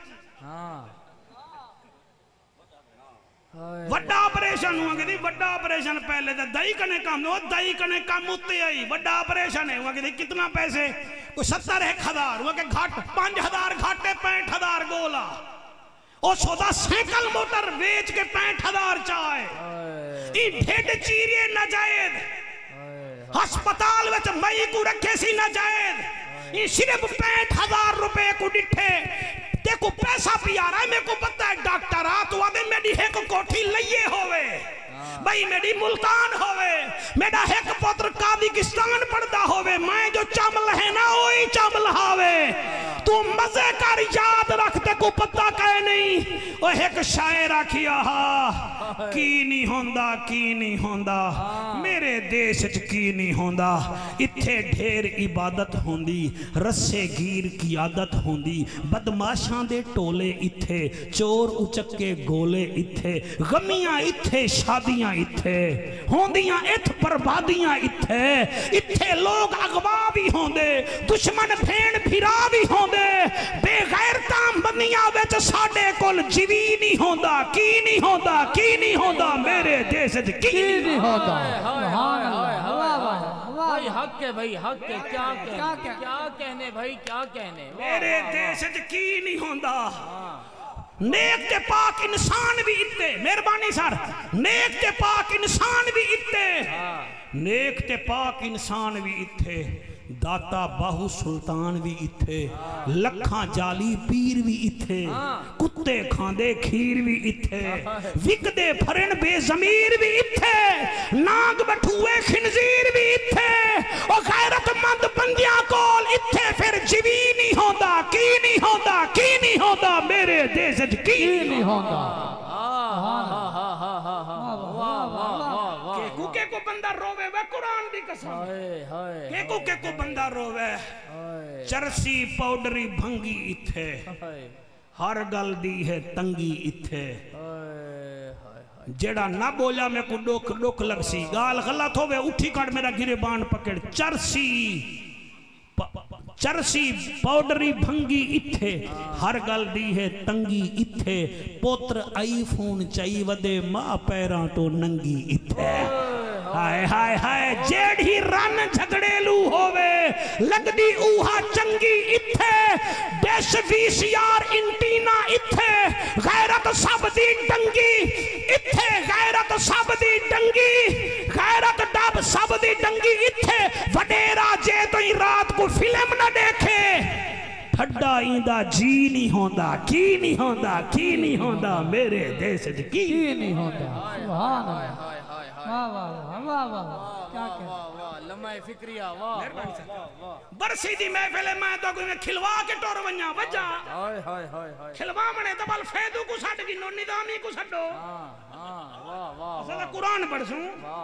وڈا آپریشن ہوا کہ دی وڈا آپریشن پہلے تے دائی کنے کام نو دائی کنے کام اتے آئی وڈا آپریشن ہے ہوا کہ دی کتنا پیسے کوئی ستر ایک ہزار ہوا کہ گھاٹ پانچ ہزار گھاٹے پینٹ ہزار گولا او سودا سینکل موٹر ویچ کے پینٹ ہزار چاہے ای ڈھیڈ چیریے نجائد ہسپتال وچ مئی کو رکھے سی نجائد ای صرف پینٹ ہزار روپے کو ڈٹھے تے کو پیسہ پی آ رہا ہے میں کو پتہ ہے ڈاکٹر آ تو آدھے میری ایک کوٹھی لئیے ہوئے بھائی میری ملتان ہوئے میرا ایک پتر قادقستان پڑھتا ہوئے میں جو چمل ہے نا وہی چمل ہوئے تو مزے کر یاد رکھتے کو پتہ کہے نہیں وہ ایک شاعر آکھیا ہا کی نہیں ہوندہ کی نہیں ہوندہ میرے دیش کی نہیں ہوندہ اتھے ڈھیر عبادت ہوندی رسے گیر کی عادت ہوندی بدماشاں دے ٹولے اتھے چور اچکے گولے اتھے غمیاں اتھے شادیاں اتھے ہوندیاں ات بربادیاں اتھے اتھے لوگ اغوا بھی ہوندے دشمن بھین بھرا بھی ہوندے بے غیرتاں بندیاں ویچ ساڑے کل جیوی نہیں ہوندہ کی نہیں ہوندہ کی نہیں ہوندہ میرے دیش کی نہیں ہوندہ بھائی حق ہے بھائی حق ہے کیا کہنے کیا کہنے بھائی کیا کہنے میرے دیش کی نہیں ہوندہ نیک تے پاک انسان بھی اتے مہربانی سر نیک تے پاک انسان بھی اتے نیک تے پاک انسان بھی اتے داتا باہو سلطان بھی اتھے لکھاں جالی پیر بھی اتھے کتے کھاندے کھیر بھی اتھے وکدے پھرن بے ضمیر بھی اتھے ناگ بٹھوے خنزیر بھی اتھے اور غیرت مند بندیاں کول اتھے پھر جیوی نہیں ہوندہ کی نہیں ہوندہ کی نہیں ہوندہ میرے دیش کی نہیں ہوندہ کیکو کیکو بندہ روے وے قرآن دی قسم کیکو کیکو بندہ روے چرسی پاؤڈری بھنگی اتھے ہر گل دی ہے تنگی اتھے جیڑا نہ بولا میں کو ڈوک ڈوک لگ سی گال غلط ہوئے اٹھی کڑ میرا گریبان پکڑ چرسی چرسی پاؤڈری بھنگی اتھے ہر گل دی ہے تنگی اتھے پوتر آئی فون چائی ودے ماں پیران تو ننگی اتھے ہائے ہائے ہائے جیڑی رن جھگڑے لو ہوئے لگ دی اوہا چنگی اتھے dish V C R antenna اتھے غیرت سب دی ڈنگی اتھے غیرت سب دی ڈنگی غیرت ڈب سب دی ڈنگی اتھے وڈیرا جے تو ہی رات کو فلم نہ دیکھے پھڑا ایندہ جی نہیں ہوندہ کی نہیں ہوندہ کی نہیں ہوندہ میرے دیش کی نہیں ہوندہ سبحان اللہ واہ واہ واہ واہ کیا کہہ لمحہ فکریہ واہ برسی دی محفل میں تو کوئی میں کھلوا کے ٹور ونیا وجہ کھلوا منے تو بل فیدو کو سٹ گی نو نظامی کو سٹو اصلا قرآن پڑھسوں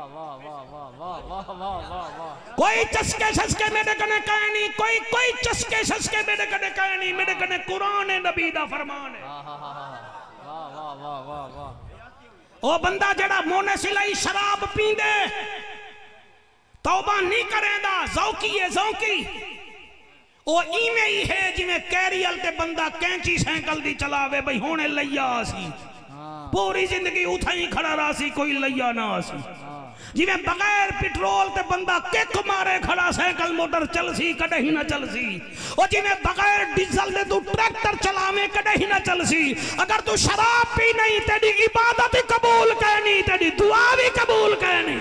کوئی چسکے شسکے میرے کنے کہنی کوئی کوئی چسکے شسکے میرے کنے کہنی میرے کنے قرآن نبی دا فرمان ہے او بندہ جڑا مونے سلائی شراب پیندے توبہ نہیں کریں دا زوکی ہے زوکی او ایمیں ہی ہے جی میں کیریل تے بندہ کینچی سینکل دی چلاوے بھئی ہونے لیا آسی پوری زندگی اتھائی کھڑا راسی کوئی لیا نہ آسی جی میں بغیر پیٹرول تے بندہ کک مارے کھڑا سینکل موٹر چل سی کڑے ہی نہ چل سی اور جی میں بغیر ڈیزل دے تو ٹریکٹر چلاوے کڑے ہی نہ چل سی اگر تو شراب پی نہیں تیری عبادت قبول کہنی تیری دعا بھی قبول کہنی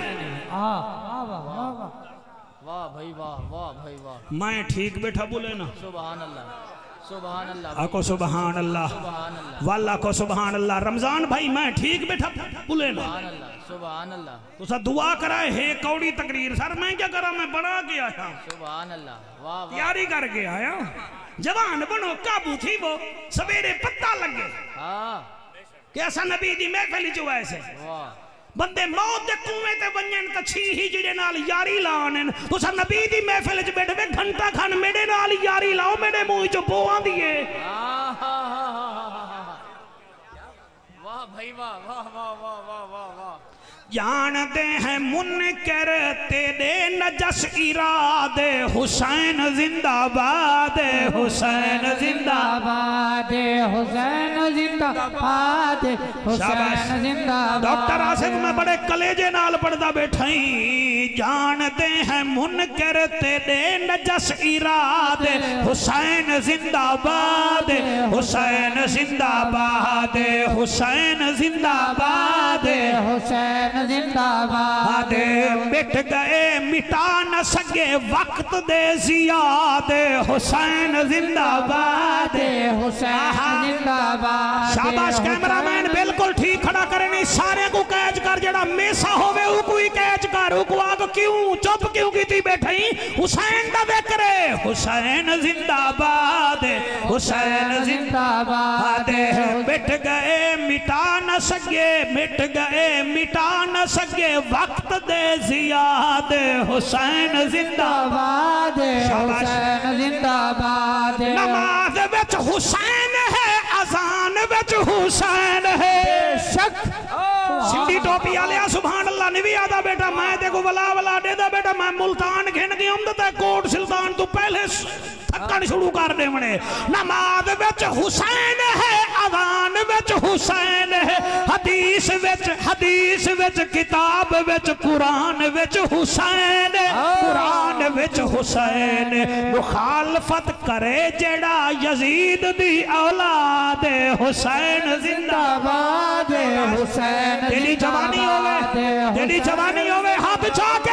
واہ بھائی واہ واہ بھائی واہ میں ٹھیک بیٹھا بولے نا سبحان اللہ سبحان اللہ آکو سبحان اللہ واللہ کو سبحان اللہ رمضان بھائی میں ٹھیک بیٹھا بھولے نا سبحان اللہ سبحان اللہ تو سا دعا کرائے ہے کوڑی تقریر سر میں کیا کرا میں بڑا کے آیا سبحان اللہ واہ واہ تیاری کر کے آیا جوان بنو قابو تھی وہ سویرے پتہ لگے ہاں کہ ایسا نبی دی محفل جو ایسے واہ بندے موت دے کنویں تے ونجن تے چھی ہجڑے نال یاری لانن تو سا نبی دی محفل وچ بیٹھے گھنٹہ کھن میرے نال یاری لاؤ میرے منہ چوں بواں دیے واہ بھائی واہ واہ واہ واہ واہ واہ واہ جانتے ہیں منکر تیرے نجس ارادے حسین زندہ باد حسین زندہ باد حسین زندہ باد حسین زندہ باد ڈاکٹر آصف میں بڑے کلیجے نال پڑھدا بیٹھائیں جانتے ہیں منکر تیرے نجس ارادے حسین زندہ باد حسین زندہ باد حسین زندہ باد حسین زندہ باد مٹ گئے مٹا نہ سکے وقت دے زیاد حسین زندہ باد حسین زندہ باد شاباش کیمرامین بالکل ٹھیک کھڑا کرنی سارے کو کیچ کر جڑا میسا ہوئے او کوئی کیچ کر او کو آگ کیوں چپ کیوں کی تھی بیٹھیں حسین دا ذکرے حسین زندہ باد حسین زندہ باد مٹ گئے مٹا نہ سکے مٹ گئے مٹا نہ سکے وقت دے زیاد حسین زندہ باد حسین زندہ باد نماز وچ حسین ہے اذان وچ حسین ہے شک سندھی ٹوپی آلیا سبحان اللہ نوی آدھا بیٹا میں دیکھو ولا ولا دے دا بیٹا میں ملتان گھن گئی ہم دتا کوٹ سلطان تو پہلے تھکن شروع کر دے منے نماز وچ حسین ہے اذان وچ حسین ہے حدیث وچ حدیث وچ کتاب وچ قرآن وچ حسین قرآن وچ حسین مخالفت کرے جڑا یزید دی اولاد حسین زندہ باد حسین تیری جوانی ہوئے تیری جوانی ہوئے ہاتھ چاکے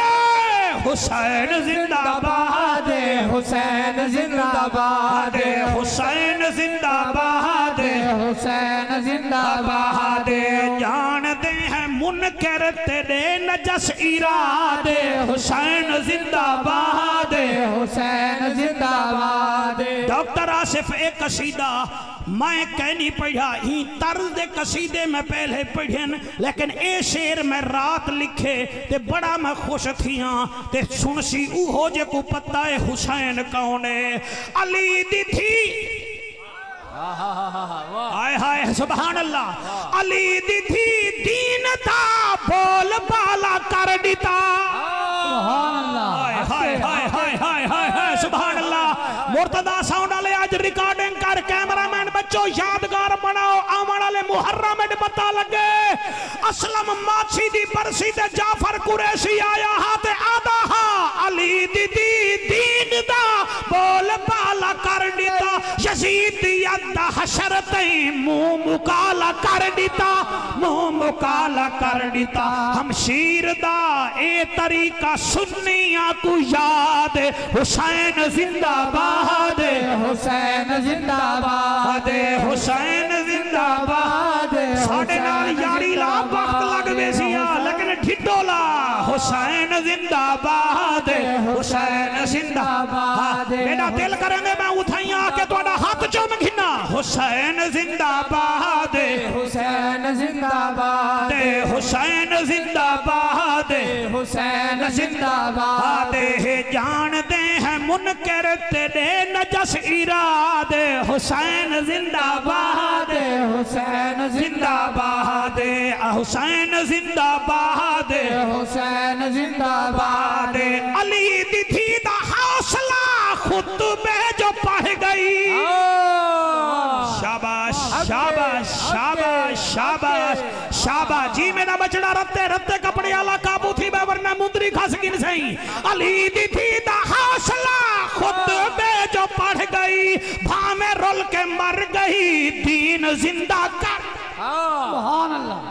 حسین زندہ باد حسین زندہ باد حسین زندہ باد حسین زندہ باد جانتے ہیں منکر تیرے نجس ارادے حسین زندہ باد حسین زندہ باد ڈاکٹر آصف ایک قصیدہ میں کہنی پڑھا ہی طرز قصیدے میں پہلے پڑھن لیکن اے شعر میں رات لکھے تے بڑا میں خوش تھیاں تے سن سی او ہو جے کو پتہ ہے حسین کونے علی دی تھی آئے ہائے سبحان اللہ علی دی تھی دین تا بول بالا کر دیتا سبحان اللہ ہائے ہائے ہائے ہائے ہائے ہائے سبحان اللہ مرتضی ساؤنڈ والے آج ریکارڈنگ کر کیمرامین بچوں یادگار بناؤ آمن والے محرم میں پتہ لگے اسلم ماچھی دی برسی تے جعفر قریشی آیا ہاتھ آدھا ہاں علی دی دی دین دا بول بالا کر دیتا یزید یدہ حشرتیں منہ مکالا کر دیتا منہ مکالا کر دیتا ہم شیر دا اے طریقہ سنیاں کو یاد حسین زندہ باد حسین زندہ باد حسین زندہ باد ساڑھے نال یاری لا وقت لگ بیسیا لیکن ڈھڈولا حسین زندہ باد حسین زندہ باد میرا دل کریں گے میں اتھائیں آکے تو اڈا ہاتھ چوم گھنا حسین زندہ باد حسین زندہ باد حسین زندہ باد حسین زندہ باد جانتے ہیں منکر تیرے نجس اراد حسین زندہ باد حسین زندہ باد حسین زندہ باد حسین زندہ باد علی دی تھی دا حوصلہ خطبے جو پڑھ گئی شاباش شاباش شاباش شاباش شاباش جی میرا بچڑا رتے رتے کپڑے آلا قابو تھی بے ورنہ مندری کھا سکین سہیں علی دی تھی دا حوصلہ خطبے جو پڑھ گئی بھا میں رول کے مر گئی دین زندہ کر سبحان اللہ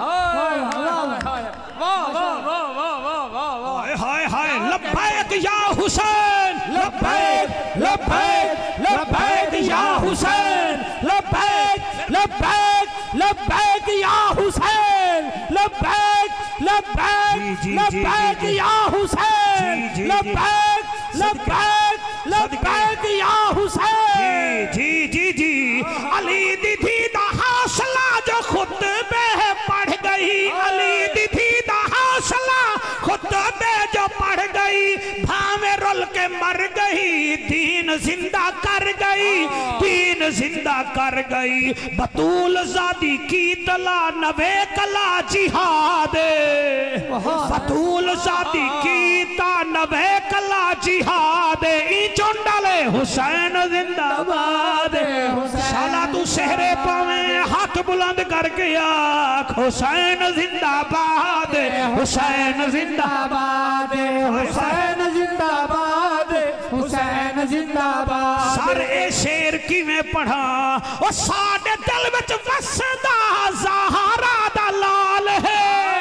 ہائے ہائے ہائے لبیک یا حسین لبیک لبیک لبیک یا حسین حسین لبیک لبیک لبیک یا حسین لبیک لبیک لبیک یا حسین لبیک لبیک لبیک یا حسین جی جی جی علی دی تھی دا حوصلہ جو خطبے پڑھ گئی علی دی تھی دا حوصلہ خطبے جو پڑھ گئی بھاویں رول کے مر گئی دین زندہ کر گئی دین زندہ کر گئی بطول زادی کی تلا نوے کلا جہاد بطول زادی کی تا نوے کلا جہاد ای چونڈالے حسین زندہ باد سالہ تو سہرے پاویں ہاتھ بلند کر کے آکھ حسین زندہ باد حسین زندہ باد حسین زندہ باد حسین زندہ باد سر اے شیر کی میں پڑھا او ساڑے دل وچ وسدا زہرا دا لال ہے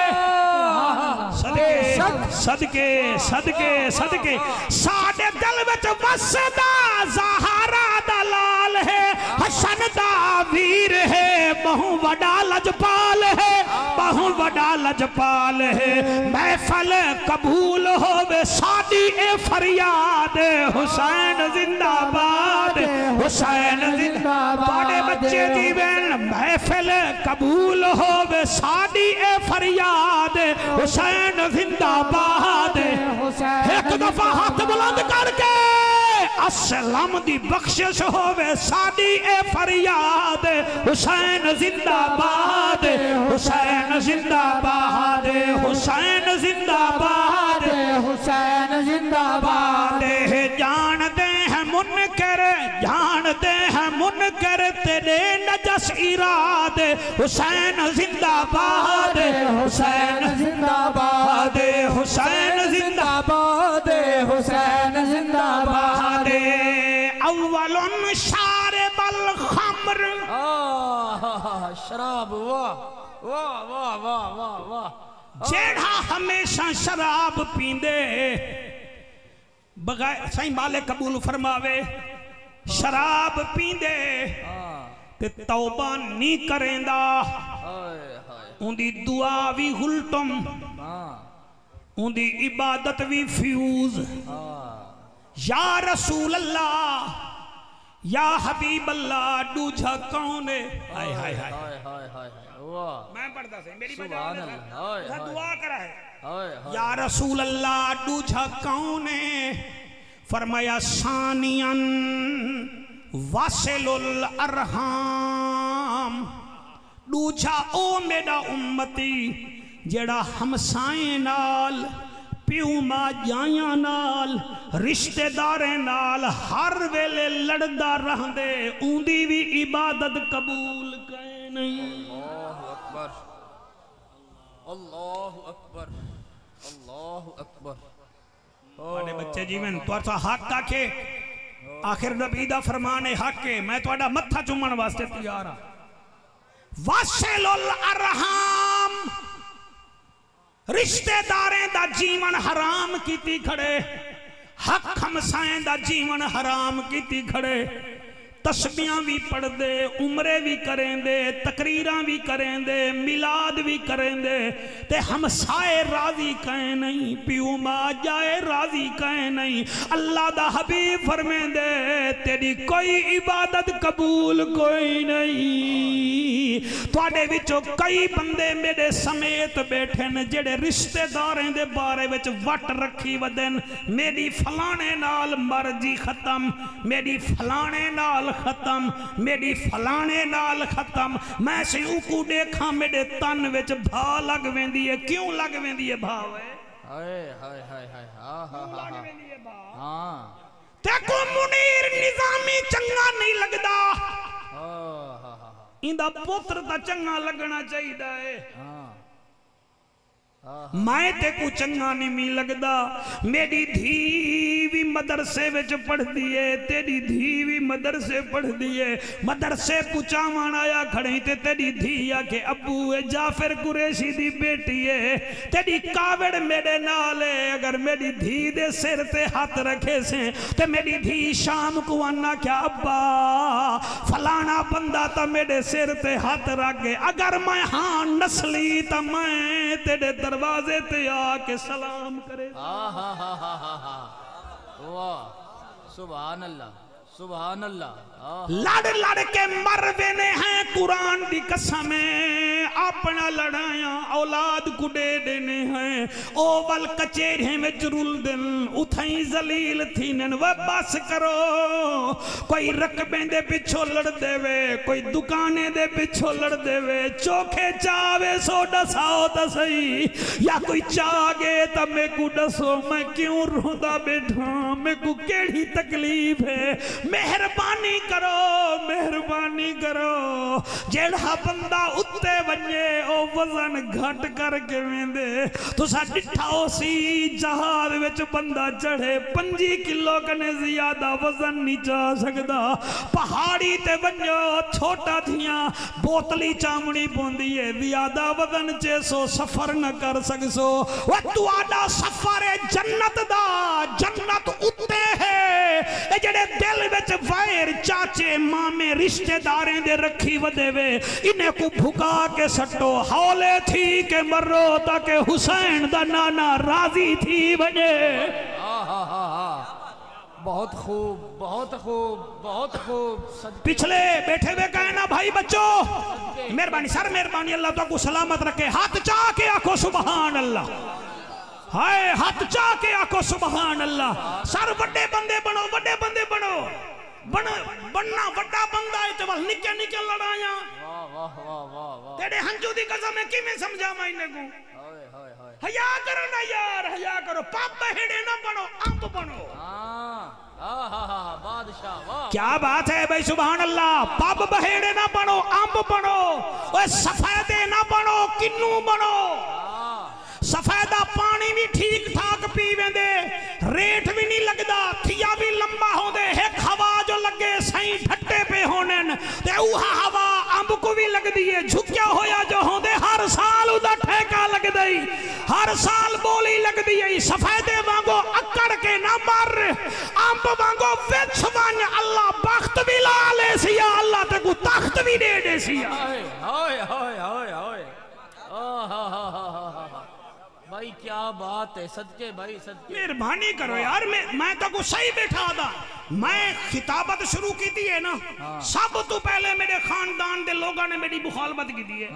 صدقے صدقے صدقے صدقے ساڑے دل وچ وسدا زہرا دا لال ہے حسن دا ویر ہے بہوں وڈا لجپال ہے بہوں وڈا لجپال ہے محفل قبول ہووے ساڈی اے فریاد حسین زندہ باد حسین زندہ باد بچے جیوین محفل قبول ہووے ساڈی اے فریاد حسین زندہ باد ایک دفعہ ہاتھ بلند کر کے اسلام دی بخشش ہووے ساڈی اے فریاد حسین زندہ باد حسین زندہ باد حسین زندہ باد حسین زندہ باد جان دے ہیں منکر جان دے ہیں منکر تیرے نجس اراد حسین زندہ باد حسین زندہ باد حسین زندہ باد حسین زندہ باد اول شارب الخمر شراب واہ واہ واہ واہ واہ واہ جیڑا ہمیشہ شراب پیندے بغیر سائیں مالک قبول فرماوے شراب پیندے تے توبہ نہیں کریں دا ان دی دعا بھی غلطم ان دی عبادت بھی فیوز یا رسول اللہ یا حبیب اللہ دوجھا کون ہے ہائے ہائے ہائے میں پڑھتا سے میری بجا دعا کرا ہے یا رسول اللہ دوجھا کون ہے فرمایا ثانیاً واصل الارحام دوجھا او میرا امتی جڑا ہمسائیں نال پیو ماں جائیاں نال رشتہ داریں نال ہر ویلے لڑدا رہندے اوندی بھی عبادت قبول کہیں نہیں اللہ اکبر اللہ اکبر اللہ اکبر بڑے بچے جیون تو ارسا حق آکے آخر نبی دا فرمانے حق کے میں تو اڈا متھا چمن واسطے تیارا واصل الارحام رشتہ داریں دا جیون حرام کیتی کھڑے حق ہمسائیں دا جیون حرام کیتی کھڑے تسبیحاں بھی پڑھ دے عمرے بھی کریں دے تقریراں بھی کریں دے میلاد بھی کریں دے تے ہمسائے راضی کہیں نہیں پیو ماں جائے راضی کہیں نہیں اللہ دا حبیب فرمیں دے تیری کوئی عبادت قبول کوئی نہیں تواڈے وچوں کئی بندے میرے سمیت بیٹھے نے جڑے رشتہ داریں دے بارے وچ وٹ رکھی ودن میری فلانے نال مرضی ختم میری فلانے نال ختم میری فلانے نال ختم میں سے اوکو دیکھا میرے تن وچ بھا لگ ویندی ہے کیوں لگ ویندی ہے بھا ہے ہائے ہائے ہائے ہائے ہاں ہاں ہاں لگ ویندی ہے بھا ہاں تے کو منیر نظامی چنگا نہیں لگدا ہاں ہاں ایندا پتر تا چنگا لگنا چاہیے ہے ہاں میں تے کو چنگا نہیں می لگدا میری دھی بھی مدرسے وچ پڑھ دیئے تیری دھی بھی مدرسے پڑھ دیئے مدرسے پچاوان آیا کھڑیں تے تیری دھی آ کے ابو اے جعفر قریشی دی بیٹی ہے تیری کاوڑ میرے نالے اگر میری دھی دے سر تے ہاتھ رکھے سے تے میری دھی شام کو آنا کیا ابا فلانا بندہ تا میرے سر تے ہاتھ رکھے اگر میں ہاں نسلی تا میں تیرے دروازے تے آ کے سلام کرے واہ سبحان اللہ سبحان اللہ لڑ لڑ کے مر دینے ہیں قرآن دی قسمیں اپنا لڑائیاں اولاد کو دے دینے ہیں اوول کچیرے میں جرول دن اتھائیں زلیل تھینن و بس کرو کوئی رقبیں دے پچھو لڑ دے وے کوئی دکانے دے پچھو لڑ دے وے چوکھے چاوے سو ڈساؤ تا سہی یا کوئی چاگے تا میں کو ڈسو میں کیوں روندہ بیٹھا میں کو کیڑی تکلیف ہے مہربانی کرو مہربانی کرو جیڑا بندہ اتے ونجے او وزن گھٹ کر کے ویندے تو سا ڈٹھاؤ سی جہاد وچ بندہ چڑھے پنجی کلو کنے زیادہ وزن نہیں چاہ سکدا پہاڑی تے ونجو چھوٹا تھیاں بوتلی چامڑی پوندی ہے زیادہ وزن چیسو سفر نہ کر سکسو وہ تو آڈا سفر جنت دا جنت اتے ہے اے جڑے دل وچ وائر چاچے مامے رشتہ داریں دے رکھی ودے وے انہیں کو بھگا کے سٹو ہولے تھی کہ مرو تاکہ حسین دا نانا راضی تھی بجے بہت خوب بہت خوب بہت خوب پچھلے بیٹھے ہوئے کہنا بھائی بچوں مہربانی سر مہربانی اللہ تو کو سلامت رکھے ہاتھ چاہ کے آکھو سبحان اللہ ہائے ہاتھ چاہ کے آکھو سبحان اللہ سر وڈے بندے بنو وڈے بندے بنو بننا وڈا بندہ ہے تو نکے نکے لڑایا تیرے ہنجو دی قسم ہے کی میں سمجھا میں انہیں کو حیاء کرو نا یار حیاء کرو پاپ بہڑے نہ بنو امب بنو کیا بات ہے بھائی سبحان اللہ پاپ بہڑے نہ بنو امب بنو سفیدے نہ بنو کنو بنو سفیدہ پانی بھی ٹھیک ٹھاک پیویں دے ریٹ بھی نہیں لگدا تھیا بھی لمبا ہو دے ایک ہوا جو لگے سائیں ڈھٹے پہ ہونن تے اوہا ہوا امب کو بھی لگ دیئے جھکیا ہویا جو ہوں دے ہر سال ادا ٹھیکا لگ دئی ہر سال بولی لگ دیئے سفیدے وانگو اکڑ کے نہ مر امب وانگو وچ وان اللہ بخت بھی لا لے سیا اللہ تے کو تخت بھی دے دے سیا ہائے ہائے ہائے ہائے بھائی کیا بات ہے صدقے بھائی صدقے مہربانی کرو یار میں میں تو کو صحیح بیٹھا دا میں خطابت شروع کی دی ہے نا سب تو پہلے میرے خاندان دے لوگاں نے میری مخالفت کی دی ہے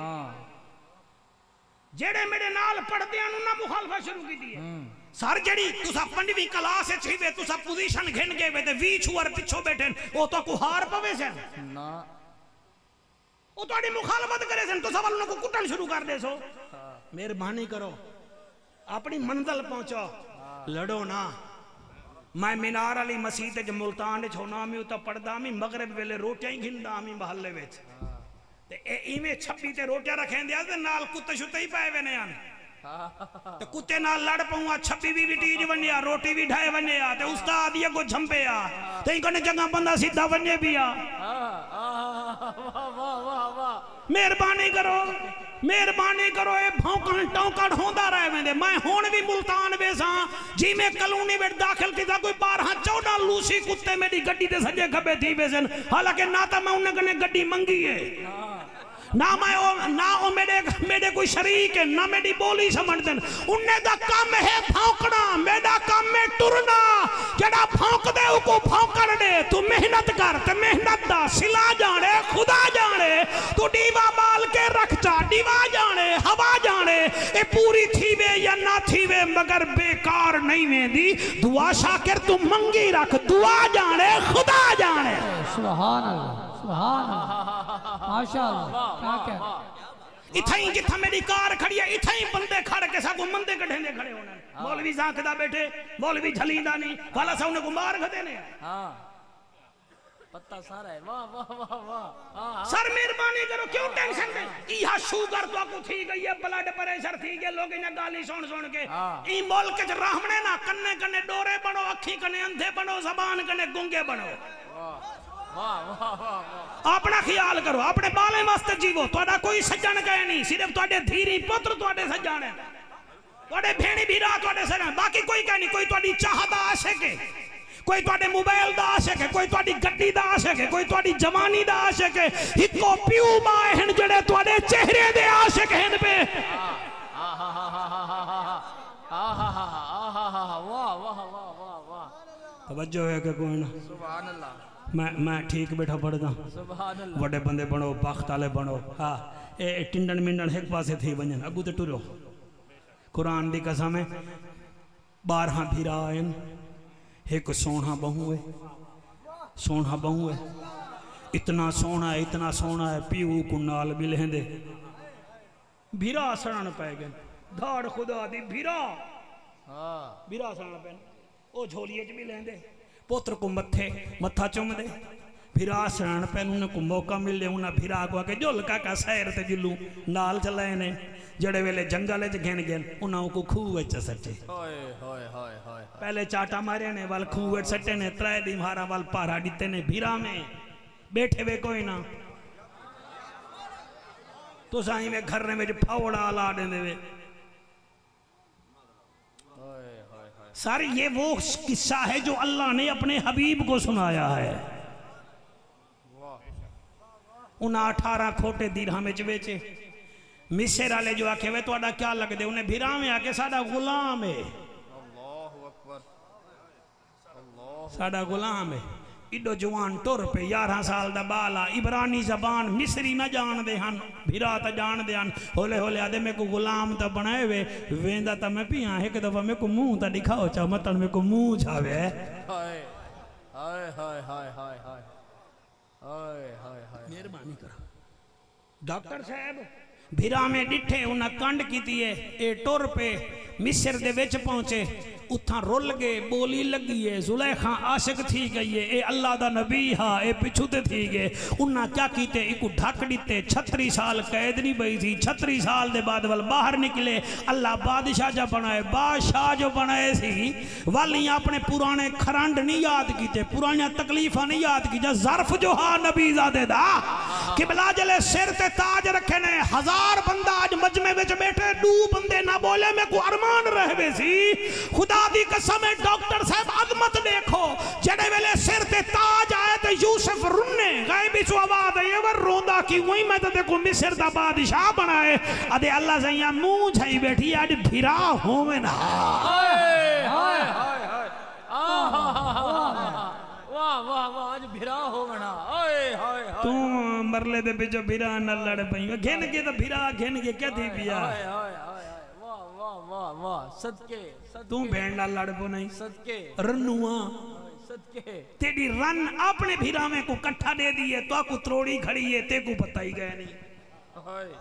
جیڑے میرے نال پڑھ دیا انہوں نے مخالفت شروع کی دی ہے سر جڑی تو سا پنڈوی کلاس چھوے تو سا پوزیشن گھن گئے وے تے وی چھوار پچھو بیٹھیں وہ تو کو ہار پوے سن وہ تو اڑی مخالفت کرے سن تو سوال انہوں کو کٹن شروع کر دے سو مہربانی کرو اپنی منزل پہنچو لڑو نا میں مینار علی مسیح تے جو ملتان چھونا ہمیں اتا پڑھدا ہمیں مغرب ویلے روٹیاں ہی گھندا ہمیں محلے ویچ تے اے ایمیں چھپی تے روٹیاں رکھیں دیا تے نال کتے شتے ہی پائے وینے آنے تے کتے نال لڑ پہنگا چھپی بھی بیٹیج ونیا روٹی بھی ڈھائے ونیا تے استاد یہ کو جھمپے آ تے ان کنے جگہ بندہ سیدھا ونیا بھی آ مہربانی کرو مہربانی کرو اے بھونکن ٹونکڑ ہوندہ رہے میں دے میں ہون بھی ملتان بیساں جی میں کلونی بیٹ داخل کی تھا کوئی بارہاں چودہ لوسی کتے میری گڈی دے سجے کھبے تھی بیسن حالانکہ نہ تا میں انہیں کنے گڈی منگی ہے نہ میں نہ او میرے میرے کوئی شریک ہے نہ میری بولی سمجھ دن انہیں دا کام ہے بھونکنا میرا کام ہے ٹرنا جڑا بھونک دے او کو بھونکڑ دے تو محنت کر تے محنت دا سلا جانے خدا جانے تو ڈیوا بال کے رکھ چا ڈیوا جانے ہوا جانے اے پوری تھی وے یا نہ تھی وے مگر بیکار نہیں میں دی دعا شاکر تو منگی رکھ دعا جانے خدا جانے سبحان اللہ سبحان اللہ ماشاءاللہ کیا کہہ اتھائیں جتھا میری کار کھڑی ہے اتھائیں بندے کھڑ کے ساکو مندے کٹھیں دے کھڑے ہونے مولوی زانکدہ بیٹھے مولوی جھلیندہ نہیں والا سا انہیں کو مار کھتے نے پتہ سارا ہے واہ واہ واہ واہ سر مہربانی کرو کیوں ٹینشن دے یہ شوگر تو کو تھی گئی ہے بلڈ پریشر تھی گئے لوگ انہیں گالی سن سن کے این ملک چ رحمنے نا کنے کنے ڈورے بنو اکھی کنے اندھے بنو زبان کنے گنگے بنو اپنا خیال کرو اپنے بالے واسطے جیو تہاڈا کوئی سجن گئے نہیں صرف تہاڈے دھیری پتر تہاڈے سجن ہیں تہاڈے بھیڑی بھیرا تہاڈے سجن باقی کوئی کہہ نہیں کوئی تہاڈی چاہ دا عاشق ہے کوئی تہاڈے موبائل دا عاشق ہے کوئی تہاڈی گڈی دا عاشق ہے کوئی تہاڈی جوانی دا عاشق ہے ہکو پیو ماں ہن جڑے تہاڈے چہرے دے عاشق ہیں پہ توجہ ہے کہ کوئی نہ سبحان اللہ میں میں ٹھیک بیٹھا پڑھدا سبحان اللہ وڈے بندے بنو پخت والے بنو ہاں اے ٹنڈن منڈن ایک پاسے تھی ونجن اگو تے ٹرو قرآن دی قسم ہے بارہاں بھیرا آئین ایک سونا بہو ہے سونا بہو ہے اتنا سونا ہے اتنا سونا ہے پیو کو نال بھی لہندے بھیرا سڑن پائے گئے دھاڑ خدا دی بھیرا بھیرا سڑن پائے او جھولیے چ بھی لہندے پوتر کو متھے متھا چوم دے بھیرا سڑن پہ انہیں کو موقع ملے انہیں بھیرا کو آکے جو لکا کا سیر تے جلو نال چلائے نے جڑے ویلے جنگلے چ گھن گئے انہوں کو کھوے چ سچے پہلے چاٹا مارے نے وال کھوے سٹے نے ترائے دی مارا وال پارا دیتے نے بھیرا میں بیٹھے وے کوئی نہ تو سائیں میں گھر نے میں جو پھاوڑا لا دیں دے وے ساری یہ وہ قصہ ہے جو اللہ نے اپنے حبیب کو سنایا ہے انہاں اٹھارہ کھوٹے دیرہاں میں چویچے مصر والے جو آکھے وے تو اڈا کیا لگ دے انہیں بھیرا میں آکے ساڑا غلام ہے ساڑا غلام ہے ایڈو جوان ٹور پہ یارہ سال دا بالا عبرانی زبان مصری نہ جان دے ہن بھیرا تا جان دے ہن ہولے ہولے آدھے میں کو غلام تا بنائے وے ویندہ تا میں پیاں ایک دفعہ میں کو منہ تا دکھاؤ چاہ مطلب میں کو منہ چھاوے ہائے ہائے ہائے ہائے ہائے ہائے ہائے مہربانی کرا ڈاکٹر صاحب بھیرا میں ڈٹھے انہاں کنڈ کی تیئے اے ٹور پہ مصر دے ویچ پہنچے اتھاں رول گئے بولی لگی ہے زلیخاں عاشق تھی گئی ہے اے اللہ دا نبی ہاں اے پچھوتے تھی گئے انہاں کیا کیتے ایکو ڈھک دیتے چھتری سال قید نہیں بئی تھی چھتری سال دے بعد وال باہر نکلے اللہ بادشاہ جا بنائے بادشاہ جو بنائے سی والیاں اپنے پرانے کھرانڈ نہیں یاد کیتے پرانیاں تکلیفہ نہیں یاد کیتے ظرف جو ہاں نبی زادے دا قبلہ جلے سر تے تاج رکھے نے ہزار بندہ آج مجمع وچ بیٹھے دو بندے نہ بولے میں کو ارمان رہوے سی خدا دی قسم ہے ڈاکٹر صاحب عظمت دیکھو جڑے ویلے سر تے تاج آئے تے یوسف رننے غیبی چو آواز ہے یہ ور روندا کی وہی میں تے کو مصر دا بادشاہ بنائے ادھے اللہ سے یہاں منہ چھائی بیٹھی آج بھیرا ہوئے نا ہائے ہائے ہائے واہ واہ واہ آج بھیرا ہوئے نا ہائے ہائے تو مرلے دے پیچھو بھیرا نہ لڑ پئی گھن کے تو بھیرا گھن کے کیا تھی پیا ہائے ہائے واہ واہ واہ واہ صدقے تم بھیڑ نہ لڑ پو نہیں صدقے رنوہاں صدقے تیری رن اپنے بھیرا میں کو کٹھا دے دیئے تو کو تروڑی کھڑی ہے تے کو پتہ ہی گئے نہیں ہائے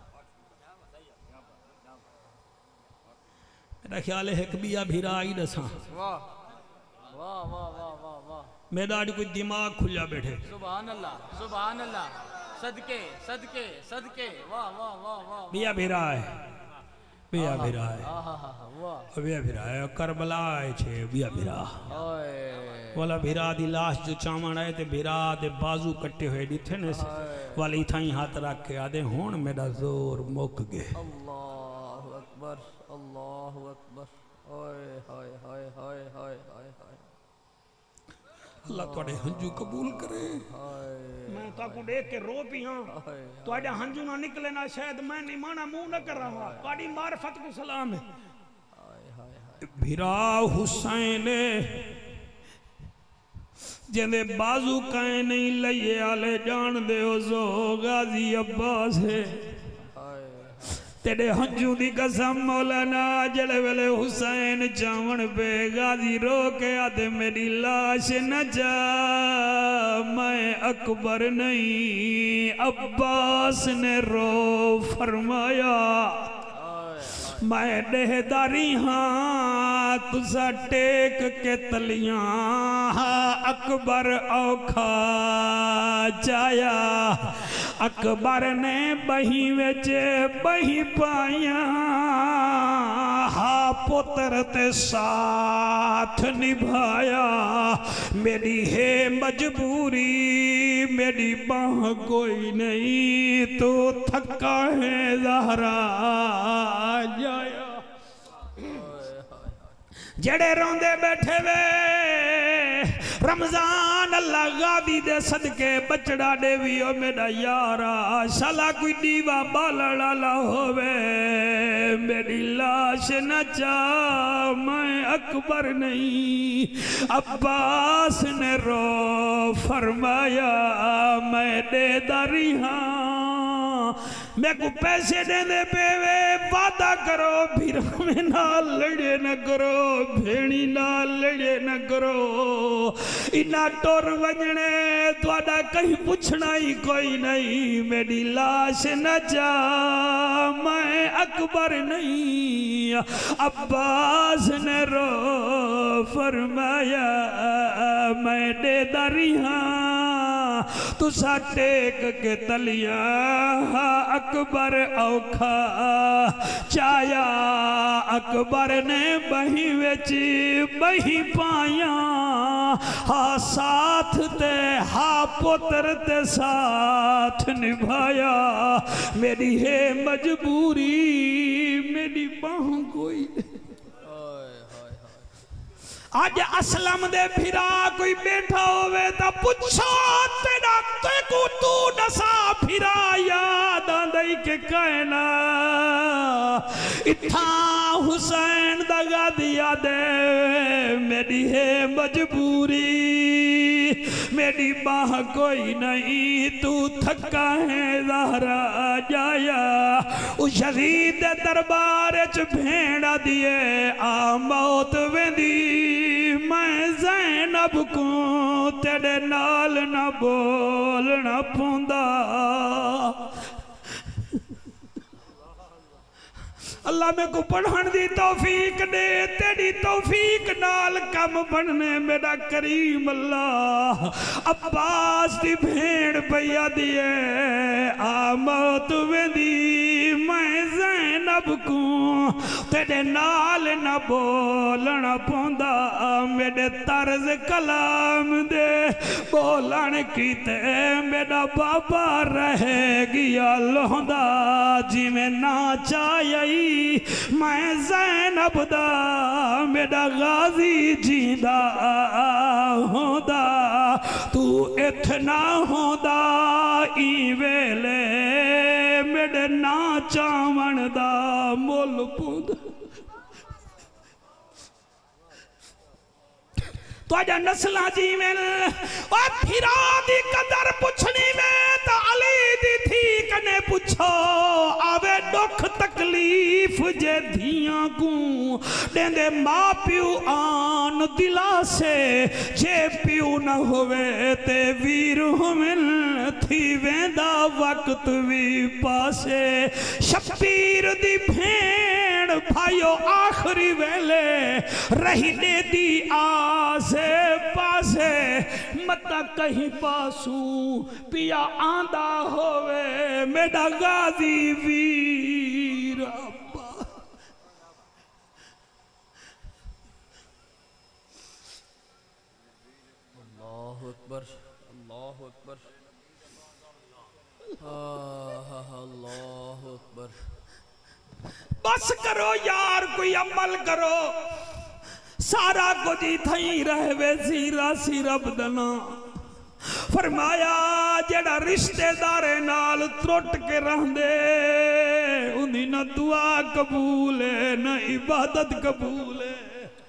میرا خیال ہے ایک بیا بھیرا آئی دساں واہ واہ واہ واہ واہ واہ میرا آج کوئی دماغ کھلیا بیٹھے سبحان اللہ سبحان اللہ صدقے صدقے صدقے واہ واہ واہ واہ بیا بھیرا ہے بیا بھیرا ہے بیا بھیرا ہے کربلا آئے چھے بیا بھیرا والا بھیرا دی لاش جو چامان آئے تے بھیرا دے بازو کٹے ہوئے دیتھے نے سے والی تھائیں ہاتھ رکھ کے آدھے ہون میرا زور موک گئے اللہ اکبر اللہ اکبر ہائے ہائے ہائے ہائے ہائے ہائے اللہ توڑے ہنجو قبول کرے میں تو کو دیکھ کے رو بھی ہاں تو آجا ہنجو نہ نکلے نہ شاید میں نہیں مانا منہ نہ کر رہا ہوں توڑی معرفت کو سلام ہے بھیرا حسین جندے بازو کہیں نہیں لئے آلے جان دے ہو زو غازی عباس ہے تیرے ہنجو دی قسم مولانا جڑے ویلے حسین چاون پہ غازی رو کے آدھے میری لاش نہ جا میں اکبر نہیں عباس نے رو فرمایا میں دہداری ہاں تسا ٹیک کے تلیاں ہاں اکبر اوکھا چایا اکبر نے بہی وچ بہی پائیاں ہاں پتر تے ساتھ نبھایا میری ہے مجبوری میری باہ کوئی نہیں تو تھکا ہے زہرا جایا جڑے روندے بیٹھے وے رمضان اللہ غادی دے صدقے بچڑا دے ویو میرا یارا شالا کوئی دیوا بالڑا لا ہووے میری لاش نہ چاہ میں اکبر نہیں عباس نے رو فرمایا میں دے داری ہاں میں کو پیسے دے دے پے وے وعدہ کرو پھر ہمیں نہ لڑے نہ کرو بھیڑی نہ لڑے نہ کرو انہا ٹور ونجنے توڑا کہیں پوچھنا ہی کوئی نہیں میری لاش نہ جا میں اکبر نہیں عباس نے رو فرمایا میں دے داری ہاں تو سا ٹیک کے تلیاں اکبر اوکھا چایا اکبر نے بہی ویچی بہی پائیاں ہاں ساتھ تے ہاں پتر تے ساتھ نبھایا میری ہے مجبوری میری باہ کوئی آج اسلام دے پھرا کوئی بیٹھا ہوئے تا پوچھو تیرا تے کو تو نسا پھرا یاد آندائی کے کہنا اتھا حسین دگا دیا دے میری ہے مجبوری میری باہ کوئی نہیں تو تھکا ہے زہرا جایا اس شہید دربارچ بھیڑا دیے آ موت ویندی میں زینب کو تیرے نال نہ بولنا پوندا اللہ میں کو پڑھن دی توفیق دے تیری توفیق نال کم بننے میرا کریم اللہ عباس دی بھیڑ پیا دیے آموت ویندی میں زینب کو تیرے نال نہ بولنا پوندا میرے طرز کلام دے بولن کی تے میرا بابا رہ گیا لہندا جی میں نہ چاہیے میں زینب دا میرا غازی جیندہ ہوندا تو اتنا ہوندا ای ویلے میرے نا چاون دا مول پوندا تو آجا نسلہ جی میں اور پھرا دی قدر پچھنی میں تا علی دی تھی کنے پچھو آوے دکھ تکلیف جے دھیاں کو دیندے ماں پیو آن دلا سے جے پیو نہ ہوئے تے ویر ہمیں تھی ویندہ وقت وی پاسے شبیر دی بھیڑ بھائیو آخری ویلے رہنے دی آسے پاسے متا کہیں پاسوں پیا آندہ ہوئے میرا غازی ویر ابا اللہ اکبر اللہ اکبر اللہ اکبر بس کرو یار کوئی عمل کرو سارا کو جی تھیں رہوے زیرہ سی رب دنا فرمایا جڑا رشتے دارے نال ترٹ کے رہن دے انہی نہ دعا قبول ہے نہ عبادت قبول ہے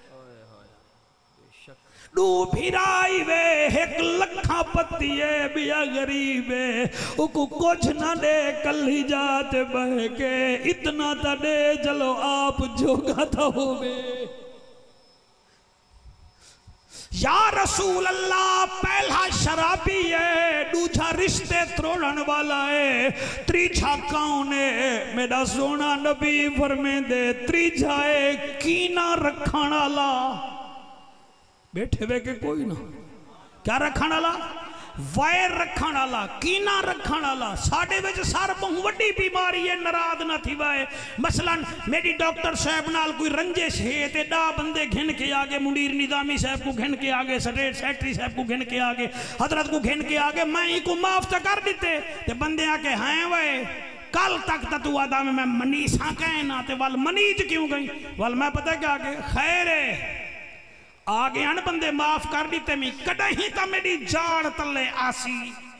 دو بھیرائی وے ایک لکھا پتی ہے بیا غریب ہے او کو کچھ نہ دے کل ہی جاتے بہ کے اتنا تا دے، چلو آپ جوگا تھا ہوئے یا رسول اللہ پہلا شرابی ہے، دوجھا رشتے توڑن والا ہے، تریجھا کون ہے؟ میرا سونا نبی فرمیندے تریجھا ہے کینہ رکھن والا۔ بیٹھے ہوئے کہ کوئی نہ کیا رکھن والا؟ وائر رکھن والا، کینہ رکھن والا۔ ساڈے وچ سار بہت وڈی بیماری ہے، ناراض نہ تھی وائے۔ مثلا میری ڈاکٹر صاحب نال کوئی رنجش ہے تے ڈا بندے گھن کے آگے، منیر نظامی صاحب کو گھن کے آگے، سٹیٹ سیکٹری صاحب کو گھن کے آگے، حضرت کو گھن کے آگے، میں ہی کو معاف تا کر دیتے تے بندے آ کے ہائیں وائے کل تک تا تو آدھا میں منیساں کہنا تے وال منیج کیوں گئی؟ وال میں پتہ کیا کہ خیر ہے آگے ان بندے معاف کر دیتے میں کڑا ہی تا میری جاڑ تلے آسی،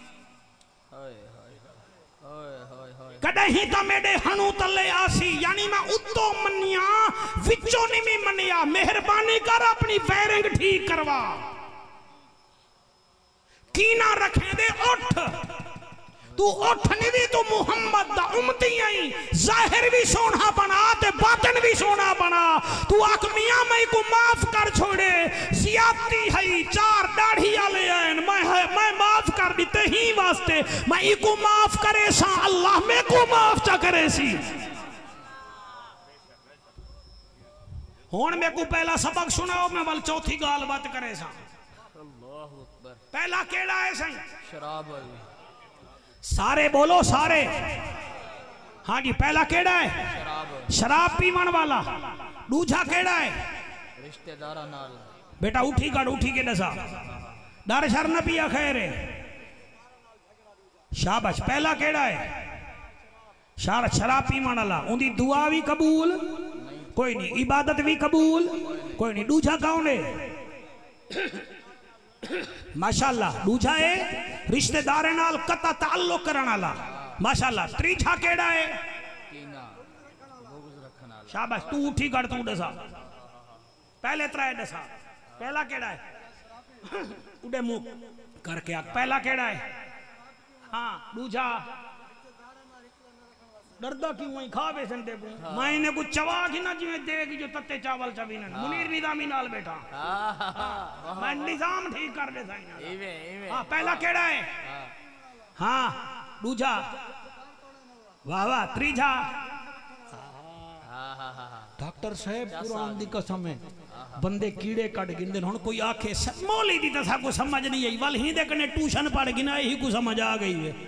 کڑا ہی تا میرے ہنو تلے آسی، یعنی میں اتو منیا وچوں نہیں میں منیا۔ مہربانی کر اپنی ویرنگ ٹھیک کروا، کینہ رکھیں دے اٹھ، تو اٹھ نہیں بھی تو محمد دا امتی آئی، ظاہر بھی سونا بنا تے باطن بھی سونا بنا۔ تو آکھ میاں میں کو معاف کر چھوڑے، زیادتی ہے چار ڈاڑھی آلے ہیں، میں معاف کر دیتے ہی واسطے، میں کو معاف کرے سا اللہ میں کو معاف چا کرے سی۔ ہون میں کو پہلا سبق سناؤ، میں وال چوتھی گال بات کرے سا۔ پہلا کیڑا ہے سائیں؟ شراب سارے بولو سارے، ہاں جی پہلا کیڑا ہے؟ شراب پیون والا۔ دوجھا کیڑا ہے؟ رشتہ دارہ نال۔ بیٹا اٹھی گڑ اٹھی کے دسا دار شر نہ پیا خیر ہے، شاباش۔ پہلا کیڑا ہے؟ شراب پیون والا، ان دی دعا بھی قبول کوئی نہیں، عبادت بھی قبول کوئی نہیں۔ دوجھا کون ہے؟ ماشاءاللہ دوجھا ہے رشتہ دارے نال قطع تعلق کرن والا، ماشاءاللہ۔ تریجھا کیڑا ہے؟ شاباش، تو اٹھی کر تو دسا پہلے ترائے دسا پہلا کیڑا ہے؟ اڑے منہ کر کے آگ پہلا کیڑا ہے؟ ہاں دوجھا ڈردہ کیوں ہیں کھا بے سنتے کو میں نے کچھ چوا کی نہ جویں دے گی جو تتے چاول چبینن منیر نظامی نال بیٹھا میں نظام ٹھیک کر دے سائیں۔ ہاں پہلا کیڑا ہے؟ ہاں دوجھا واہ واہ تریجھا ڈاکٹر صاحب قرآن دی قسم ہے بندے کیڑے کٹ گندے ہن کوئی آکھے مولی دی تسا کو سمجھ نہیں آئی ول ہی دے کنے ٹیوشن پڑھ گنا ہی کو سمجھ آ گئی ہے۔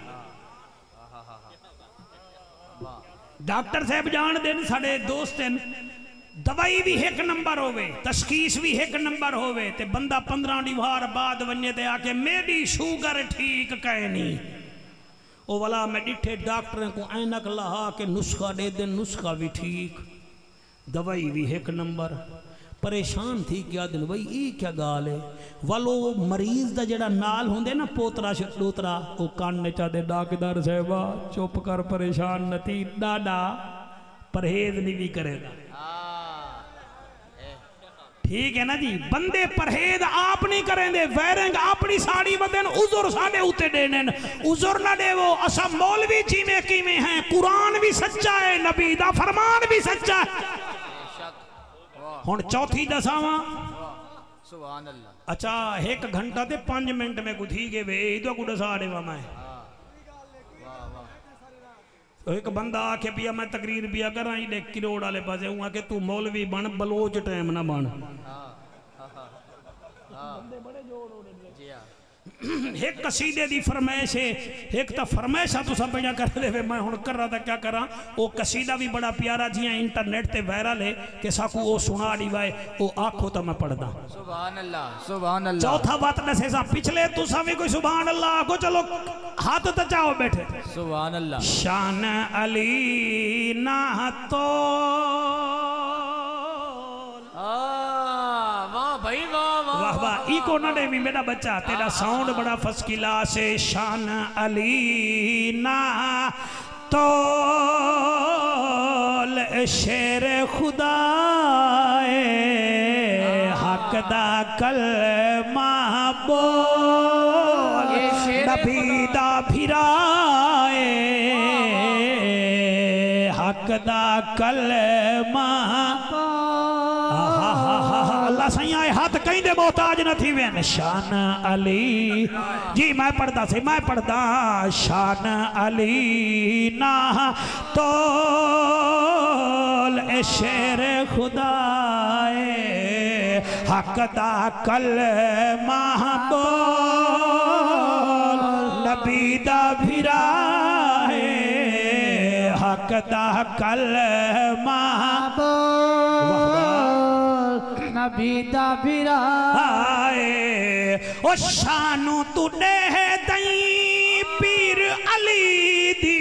ڈاکٹر صاحب جان دین ساڑے دوستن دوائی بھی ایک نمبر ہوئے، تشخیص بھی ایک نمبر ہوئے، تے بندہ پندرہ دیوار بعد ونجے تے آکے میری شوگر ٹھیک کہنی او والا میں ڈٹھے ڈاکٹریں کو اینک لہا کے نسخہ دے دن، نسخہ بھی ٹھیک، دوائی بھی ایک نمبر۔ پریشان تھی کیا دن بھئی ای کیا گال ہے؟ والو مریض دا جڑا نال ہوندے نا پوترا شدوترا او کان نچا دے ڈاکدار صاحبہ چپ کر پریشان نہ تھی ڈاڈا پرہیز نہیں بھی کرے گا۔ ٹھیک ہے نا جی، بندے پرہیز آپ نہیں کریں دے، ویرنگ اپنی ساڑی بدن عذر ساڑے ہوتے دینن، عذر نہ دے وہ اسا مولوی جی میں کی میں ہیں، قرآن بھی سچا ہے، نبی دا فرمان بھی سچا ہے۔ ہون چوتھی دساواں سبحان اللہ۔ اچھا ایک گھنٹہ تے پانچ منٹ میں کو تھی گے وے ایدو کو دسا دے میں ایک بندہ آکے پیا میں تقریر پیا کر آئی دے کروڑ آلے پاسے ہوں آکے تو مولوی بن بلوچ ٹائم نہ بن۔ ایک قصیدے دی فرمائش ہے، ایک تا فرمائشہ تو سب بجا کر دے میں ہون کر رہا تھا کیا کر رہا، وہ قصیدہ بھی بڑا پیارا جی ہیں انٹرنیٹ تے وائرل ہے کہ ساکو وہ سنا دی وائے وہ آنکھوں تا میں پڑھ دا۔ سبحان اللہ سبحان اللہ۔ چوتھا بات نسے سا پچھلے تو سا بھی کوئی سبحان اللہ کو چلو ہاتھ تا چاہو بیٹھے سبحان اللہ۔ شان علی نہ تو بھائی واہ واہ واہ ای کو نہ دے بھی میرا بچہ تیرا ساؤنڈ بڑا فسکلا سے شان علی نہ تول شیر خدا حق دا کلمہ بول نبی دا پھرائے حق دا کلمہ اللہ سائیں آئے ہاتھ کہیں دے محتاج نہ تھی وین شان علی جی میں پڑھتا سے میں پڑھتا شان علی نہ تول اے شیر خدائے حق دا کلمہ بول نبی دا بھرائے حق دا کلمہ بول نبی دا بھرائے او شانو تو دے دیں پیر علی دی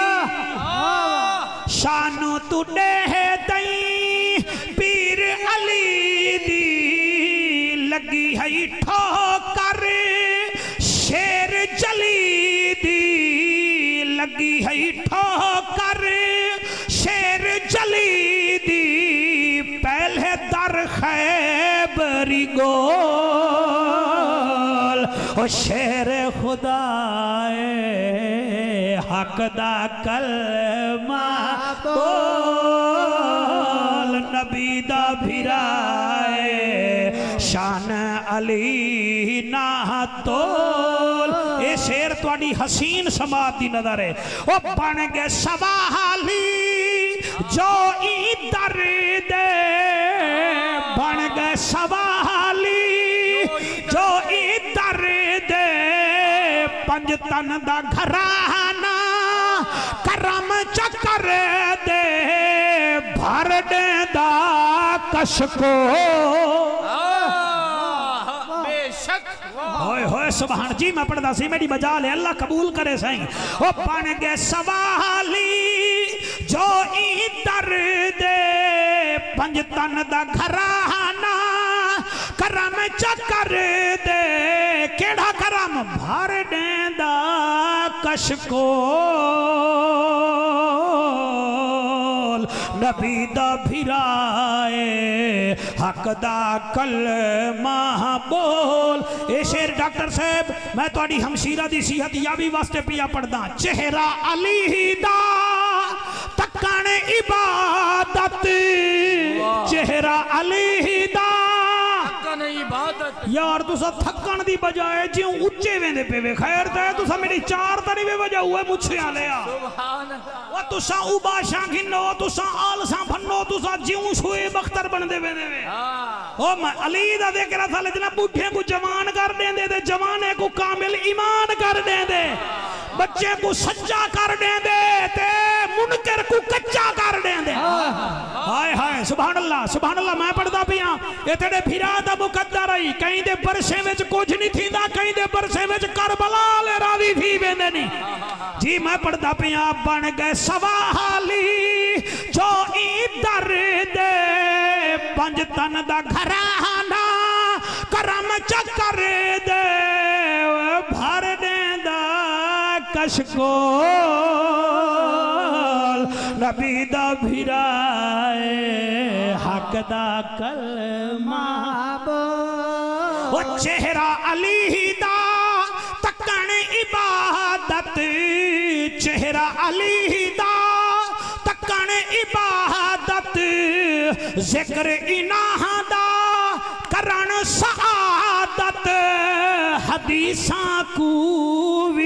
شانو تو دے دیں پیر علی دی لگی ہے ٹھوکر شیر جلی دی لگی ہے ٹھوکر شیر جلی دی پہلے در خیبری گول او شیر خدائے حق دا کلمہ بول نبی دا بھرائے شان علی نہ تول اے شیر تواڈی حسین سماعت دی نظر ہے او بن گئے سوالی جو ای در دے بن گئے سوالی جو ای در دے پنج تن دا گھرانا کرم چکر دے بھر دے دا کشکو بے شک ہوئے ہوئے سبحان جی میں پڑھتا سی میری بجا لے اللہ قبول کرے سائیں وہ بن گئے سوالی جو ای در دے پنج تن دا گھرانا کرم چکر دے کیڑا کرم بھر دیں دا کشکول نبی دا بھرائے حق دا کلمہ بول اے شیر ڈاکٹر صاحب میں توڑی ہمشیرہ دی صحت یابی واسطے پیا پڑھدا چہرہ علی دا تکان عبادت چہرہ علی دا عبادت یار تو سا تھکن دی بجائے جیوں اچھے ویندے پہ وے خیر تے تو سا میری چار تاری وے وجہ ہوئے مجھے آلے آ وہ تو سا اوبا شانگھنو تو سا آل سا بھنو تو سا جیوں شوئے بختر بندے ویندے وے او میں علی دا دیکھ رہا تھا لیکن بوٹھے کو جوان کر دیں دے دے جوانے کو کامل ایمان کر دیں دے بچے کو سجا کر دیں دے تے منکر کو کچا کر دیں دے ہائے ہائے سبحان اللہ سبحان اللہ میں پڑھدا پیاں یہ تیرے بھیرا دا مقدر آئی کہیں دے برسے وچ کچھ نہیں تھی دا کہیں دے برسے وچ کربلا لے راضی تھی بیندے نہیں جی میں پڑھدا پیاں بن گئے سوالی جو ای در دے پنج تن دا گھرانا کرم چکر دے بھر دیں دا کشکول نبی دا بھرائے حق دا کلمہ وہ چہرہ علی دا تکن عبادت چہرہ علی دا تکن عبادت ذکر انہ دا کرن سعادت حدیثاں کو بھی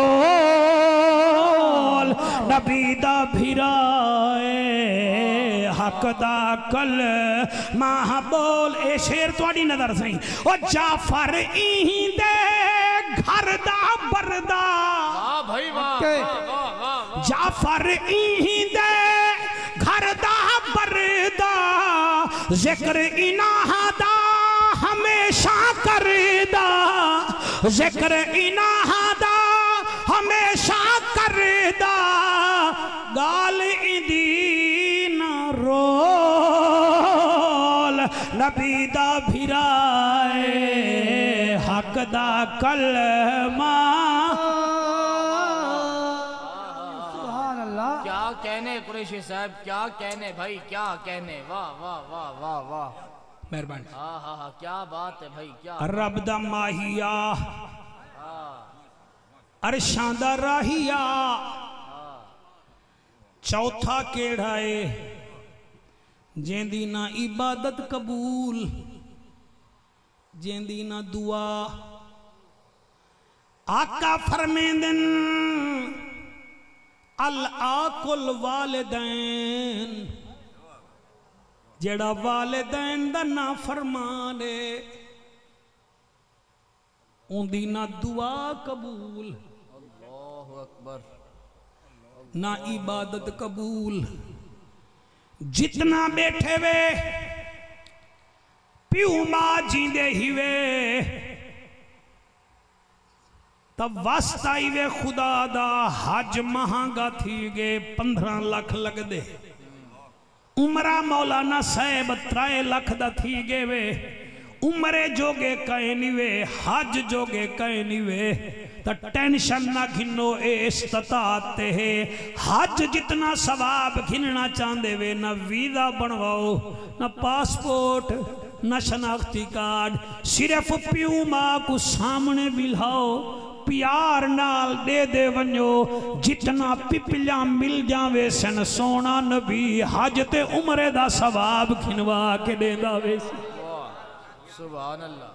پھرول نبی دا بھرائے حق دا کلمہ بول اے شیر توڑی نظر سہیں او جعفر این دے گھر دا بردا واہ بھائی واہ جعفر این دے گھر دا بردا ذکر انہ دا ہمیشہ کردہ ذکر انہ دا ہمیشہ کردہ گال اندین رول نبی دا بھرائے حق دا کلمہ سبحان اللہ کیا کہنے قریشی صاحب کیا کہنے بھائی کیا کہنے واہ واہ واہ واہ واہ مہربان ہاں ہاں ہاں کیا بات ہے بھائی کیا رب دا ماہیا عرشاں دا راہیا چوتھا کیڑا ہے جیندی نہ عبادت قبول جیندی نہ دعا آقا فرمیندن العاقل والدین جڑا والدین دا نا فرمانے ان دی نہ دعا قبول اللہ اکبر نہ عبادت قبول جتنا بیٹھے وے پیو ماں جیندے ہی وے تب واسطہ ہی وے خدا دا حج مہنگا تھی گے پندرہ لکھ لگ دے عمرہ مولانا صاحب ترائے لکھ دا تھی گے وے عمرے جوگے کہیں نہیں وے حج جوگے کہیں نہیں وے تا ٹینشن نہ گھنو اے استطاعت ہے حج جتنا ثواب گھننا چاندے وے نہ ویزا بنواؤ نہ پاسپورٹ نہ شناختی کارڈ صرف پیو ماں کو سامنے بلاؤ پیار نال دے دے ونجو جتنا پپلیاں مل جاوے سن سونا نبی حج تے عمرے دا ثواب گھنوا کے دے دا وے سبحان اللہ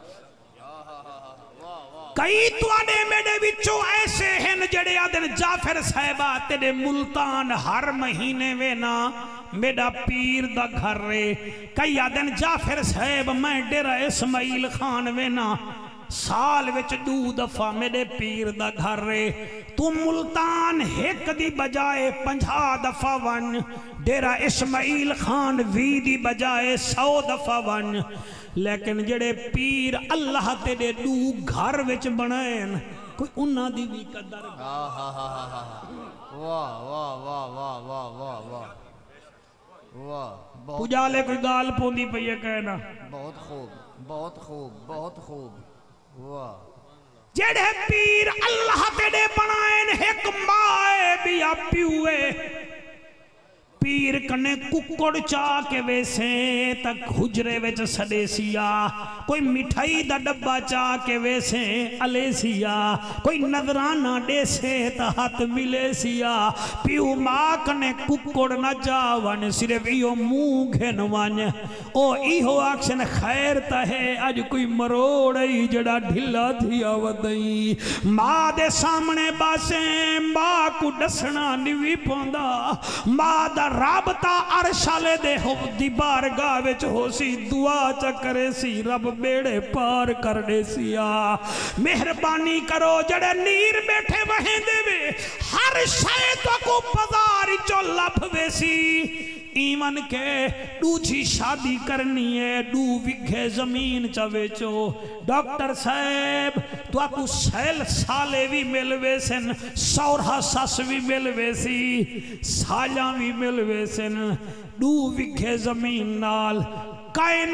کئی توانے میڈے وچو ایسے ہیں جڑے آدن جعفر صاحبہ تیرے ملتان ہر مہینے وینا میڈا پیر دا گھر رے کئی آدن جعفر صاحب میں ڈیرہ اسماعیل خان وینا سال وچ دو دفعہ میرے پیر دا گھر رے تو ملتان ایک دی بجائے پنجھا دفعہ ون ڈیرہ اسماعیل خان وی دی بجائے سو دفعہ ون لیکن جڑے پیر اللہ تیرے دو گھر وچ بنائیں کوئی انہاں دی بھی قدر واہ واہ واہ واہ واہ واہ واہ واہ واہ پجالے کوئی گال پوندی پئیے کہنا بہت خوب بہت خوب بہت خوب واہ جڑے پیر اللہ تیرے بنائیں ایک مائے بھی پیوے پیر کنے ککڑ چاہ کے ویسے تک حجرے ویچ سڑے سیا کوئی مٹھائی دا ڈبا چاہ کے ویسے علی سیا کوئی نظرانہ دے سے تحت ملے سیا پیو ماں کنے ککڑ نہ چاہوان صرف ایو موں گھنوان او ایہو آکشن خیر تا ہے آج کوئی مروڑی جڑا ڈھلا تھیا ودائی ماں دے سامنے باسیں ماں کو ڈسنا نوی پوندا ماں دا رابطہ عرشالے دے ہو دی بارگاہ وچ ہو سی دعا چکرے سی رب بیڑے پار کرنے سیا مہربانی کرو جڑے نیر بیٹھے وہیں دے وے ہر شیطہ کو پزاری چو لپھ وے سی ایمان کے دو جی شادی کرنی ہے دو وگھے زمین چاوے چو ڈاکٹر صاحب تو آپ کو سیل سالے بھی ملوے سن سورہ ساس بھی ملوے سی سالیاں بھی ملوے سن دو وگھے زمین نال کائنات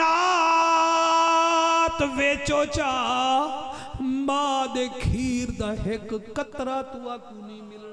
ویچو چا ماں دے کھیر دا ایک قطرہ تو آپ کو نہیں ملنا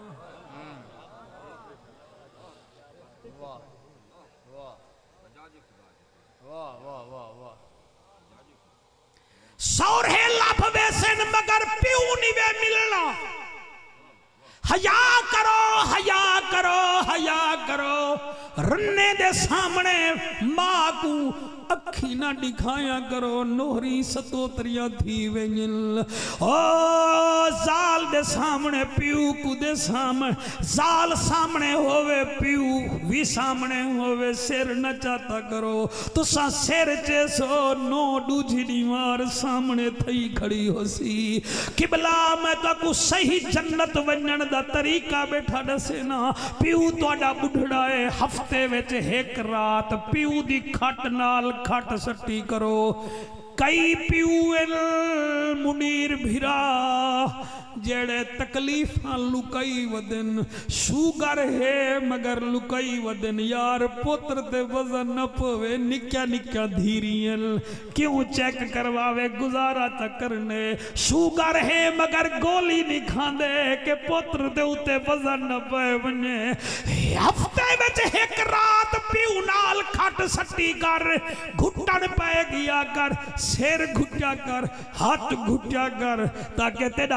سورے لپ ویسن مگر پیو نہیں وے ملنا حیا کرو حیا کرو حیا کرو رنے دے سامنے ماں کو اکھی نہ دکھایا کرو نوری ستوتریاں تھی وینل او زال دے سامنے پیو کو دے سامنے زال سامنے ہوئے پیو وی سامنے ہوئے سر نہ چاہتا کرو تو سا سر چیسو نو دوجی دیوار سامنے تھئی کھڑی ہو سی قبلہ میں تو کو صحیح جنت ونجن دا طریقہ بیٹھا دسینا پیو تو اڈا بڑھڑائے ہفتے ویچ ایک رات پیو دی کھٹ نال کھٹ سٹی کرو کئی پیوئل منیر بھیرا جیڑے تکلیفاں لکائی ودن شوگر ہے مگر لکائی ودن یار پتر تے وزن نہ پوے نکیا نکیا دھیریل کیوں چیک کرواوے گزارا چکرنے شوگر ہے مگر گولی نہیں کھاندے کہ پتر تے اتے وزن نہ پوے ونجے ہفتے بچے ایک رات پیو نال کھٹ سٹی کر گھٹن پائے گیا کر سیر گھٹیا کر ہاتھ گھٹیا کر تاکہ تیرا پتر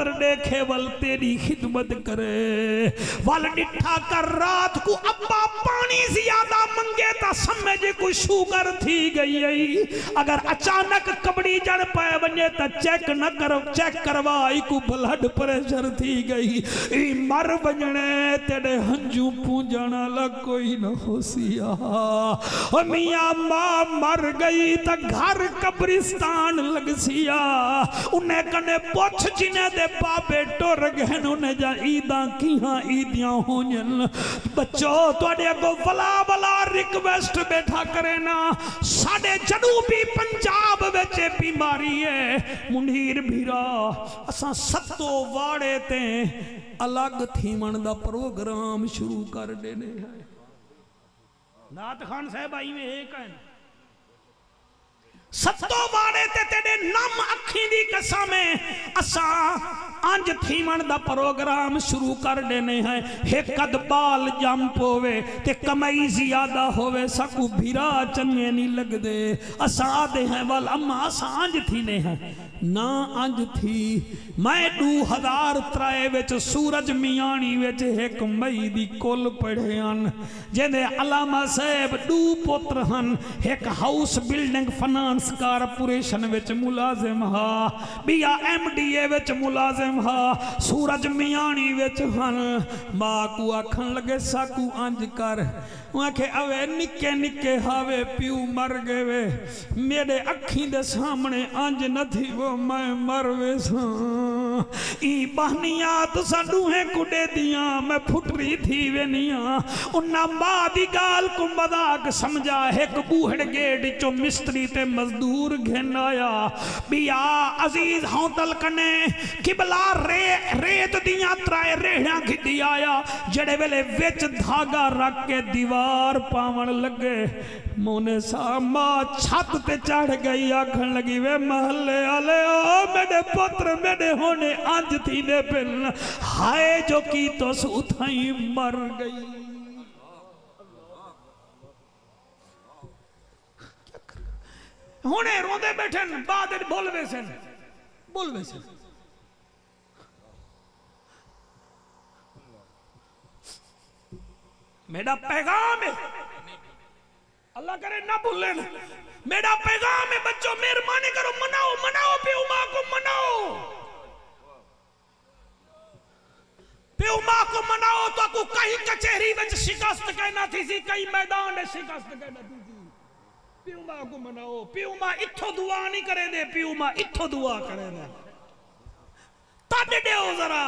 پتر دیکھے ول تیری خدمت کرے ول ڈٹھا کر رات کو ابا پانی زیادہ منگے تا سمجھے کوئی شوگر تھی گئی ہے اگر اچانک کبڑی جڑ پائے بنجے تا چیک نہ کرو چیک کروائی کو بلڈ پریشر تھی گئی ای مر بجنے تیرے ہنجو پونجانا لگ کوئی نہ ہو سیا میاں ماں مر گئی تا گھر قبرستان لگ سیا انہیں کنے پوچھ جنہیں دے بابے ٹور گہن انہیں جا عیداں کیہاں عیدیاں ہونین بچو تو اڈے کو ولا ولا ریکویسٹ بیٹھا کرے نا ساڑے جنوبی پنجاب ویچے بیماری ہے منیر بھیرا اساں ستو واڑے تے الگ تھیمن دا پروگرام شروع کر دینے ہیں نات خان صاحب آئی میں ایک ہے ستو بارے تے تیرے نم اکھی دی قسمیں اساں انج تھیمن دا پروگرام شروع کر دینے ہیں ایک قد بال جمپ ہوئے تے کمائی زیادہ ہوئے سکو بھیرا چنگے نہیں لگ دے اساں آدھے ہیں وال اما اساں انج تھینے ہیں نا انج تھی میں دو ہزار ترائے وچ سورج میانی وچ ایک مئی دی کل پڑھے ان جنہیں علامہ صاحب دو پتر ہن ایک ہاؤس بلڈنگ فنانس کارپوریشن وچ ملازم ہا بیا ایم ڈی اے وچ ملازم ہا سورج میانی وچ ہن ماں کو آکھن لگے ساکو انج کر وہاں کہ اوے نکے نکے ہاوے پیو مر گئے وے میرے اکھیں دے سامنے انج نہ تھی وہ میں مر وے ساں ای بہنیات ساڈوہیں کڈے دیاں میں پھٹری تھی وے نیاں انہاں ماں دی گال کو مذاق سمجھا ایک بوہڑ گیٹ چو مستری تے مزدور گھن آیا بیا عزیز ہونتل کنے قبلہ رے ریت دیاں ترائے ریڑیاں گھدی آیا جڑے ویلے ویچ دھاگا رکھ کے دیوار پاون لگے مونے سا ماں چھت تے چڑھ گئی آکھن لگی وے محلے آلے او میرے پتر میرے ہونے آنج تھی دے پل ہائے جو کی تو سوتھائی مر گئی ہونے روندے بیٹھن بعد بول بیسن بول بیسن میرا پیغام ہے اللہ کرے نہ بھولیں میرا پیغام ہے بچوں مہربانی کرو مناؤ مناؤ پیو ماں کو مناؤ پیو ماں کو مناؤ تو کو کہیں کچہری وچ شکست کہنا تھی سی کہیں میدان میں شکست کہنا تھی سی پیو ماں کو مناؤ پیو ماں اتھو دعا نہیں کرے دے پیو ماں اتھو دعا کرے دے تاڑے دے ہو ذرا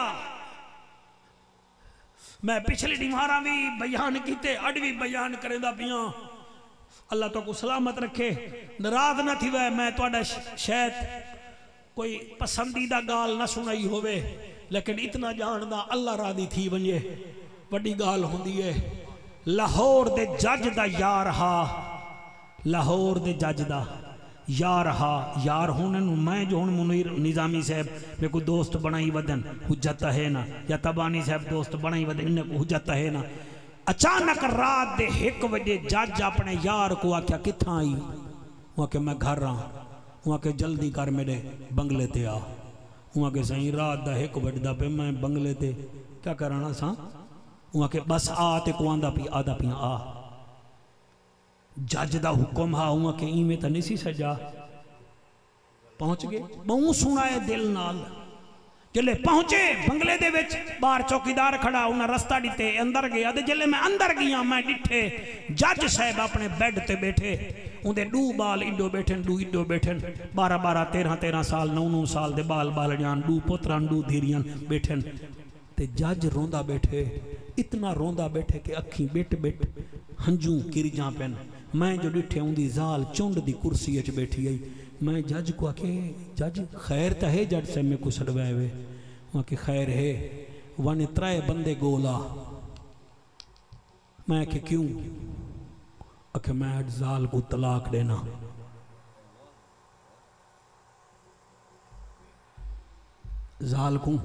میں پچھلی دیمارا بھی بیان کیتے اڈ بھی بیان کرے دا پیاں اللہ تو کو سلامت رکھے نراض نہ تھی وے میں توڑا شاید کوئی پسندیدہ گال نہ سنائی ہوئے لیکن اتنا جاندہ اللہ راضی تھی ونجے بڑی گال ہوندی ہے لاہور دے جج دا یار ہا لاہور دے جج دا یار ہا یار ہونے نو میں جو ہون منیر نظامی صاحب میں کو دوست بنائی ودن حجت ہے نا یا تبانی صاحب دوست بنائی ودن انہیں کو حجت ہے نا اچانک رات دے ایک وجہ جج اپنے یار کو آکیا کتھاں آئی وہاں کہ میں گھر رہا وہاں کہ جلدی کر میرے بنگلے تے آ وہاں کہ صحیح رات دا ایک وجہ دا پہ میں بنگلے تے کیا کرانا سا وہاں کہ بس آتے کو آندہ پی آدھا پی آ جج دا حکم ہا ہوا کہ این میں تا نسی سجا پہنچ گئے بہوں سنائے دل نال جلے پہنچے بنگلے دے وچ بار چوکیدار کھڑا انہا رستہ ڈیتے اندر گیا دے جلے میں اندر گیا میں ڈٹھے جج صاحب اپنے بیڈ تے بیٹھے ان دے دو بال انڈو بیٹھن دو انڈو بیٹھن بارہ بارہ تیرہ تیرہ سال نو نو سال دے بال بال جان دو پتران دو دھیریاں بیٹھن تے جج روندہ بیٹھے اتنا روندہ بیٹھے کہ اکھیں بیٹ بیٹ ہنجوں کری جاں پین میں جو ڈٹھے ہوں دی زال چونڈ دی کرسی اچ بیٹھی آئی میں جج کو آکے جج خیر تا ہے جج سے میں کو سڑوائے ہوئے وہاں کہ خیر ہے وانے ترائے بندے گولا میں کہ کیوں اکھے میں زال کو طلاق دینا زال کو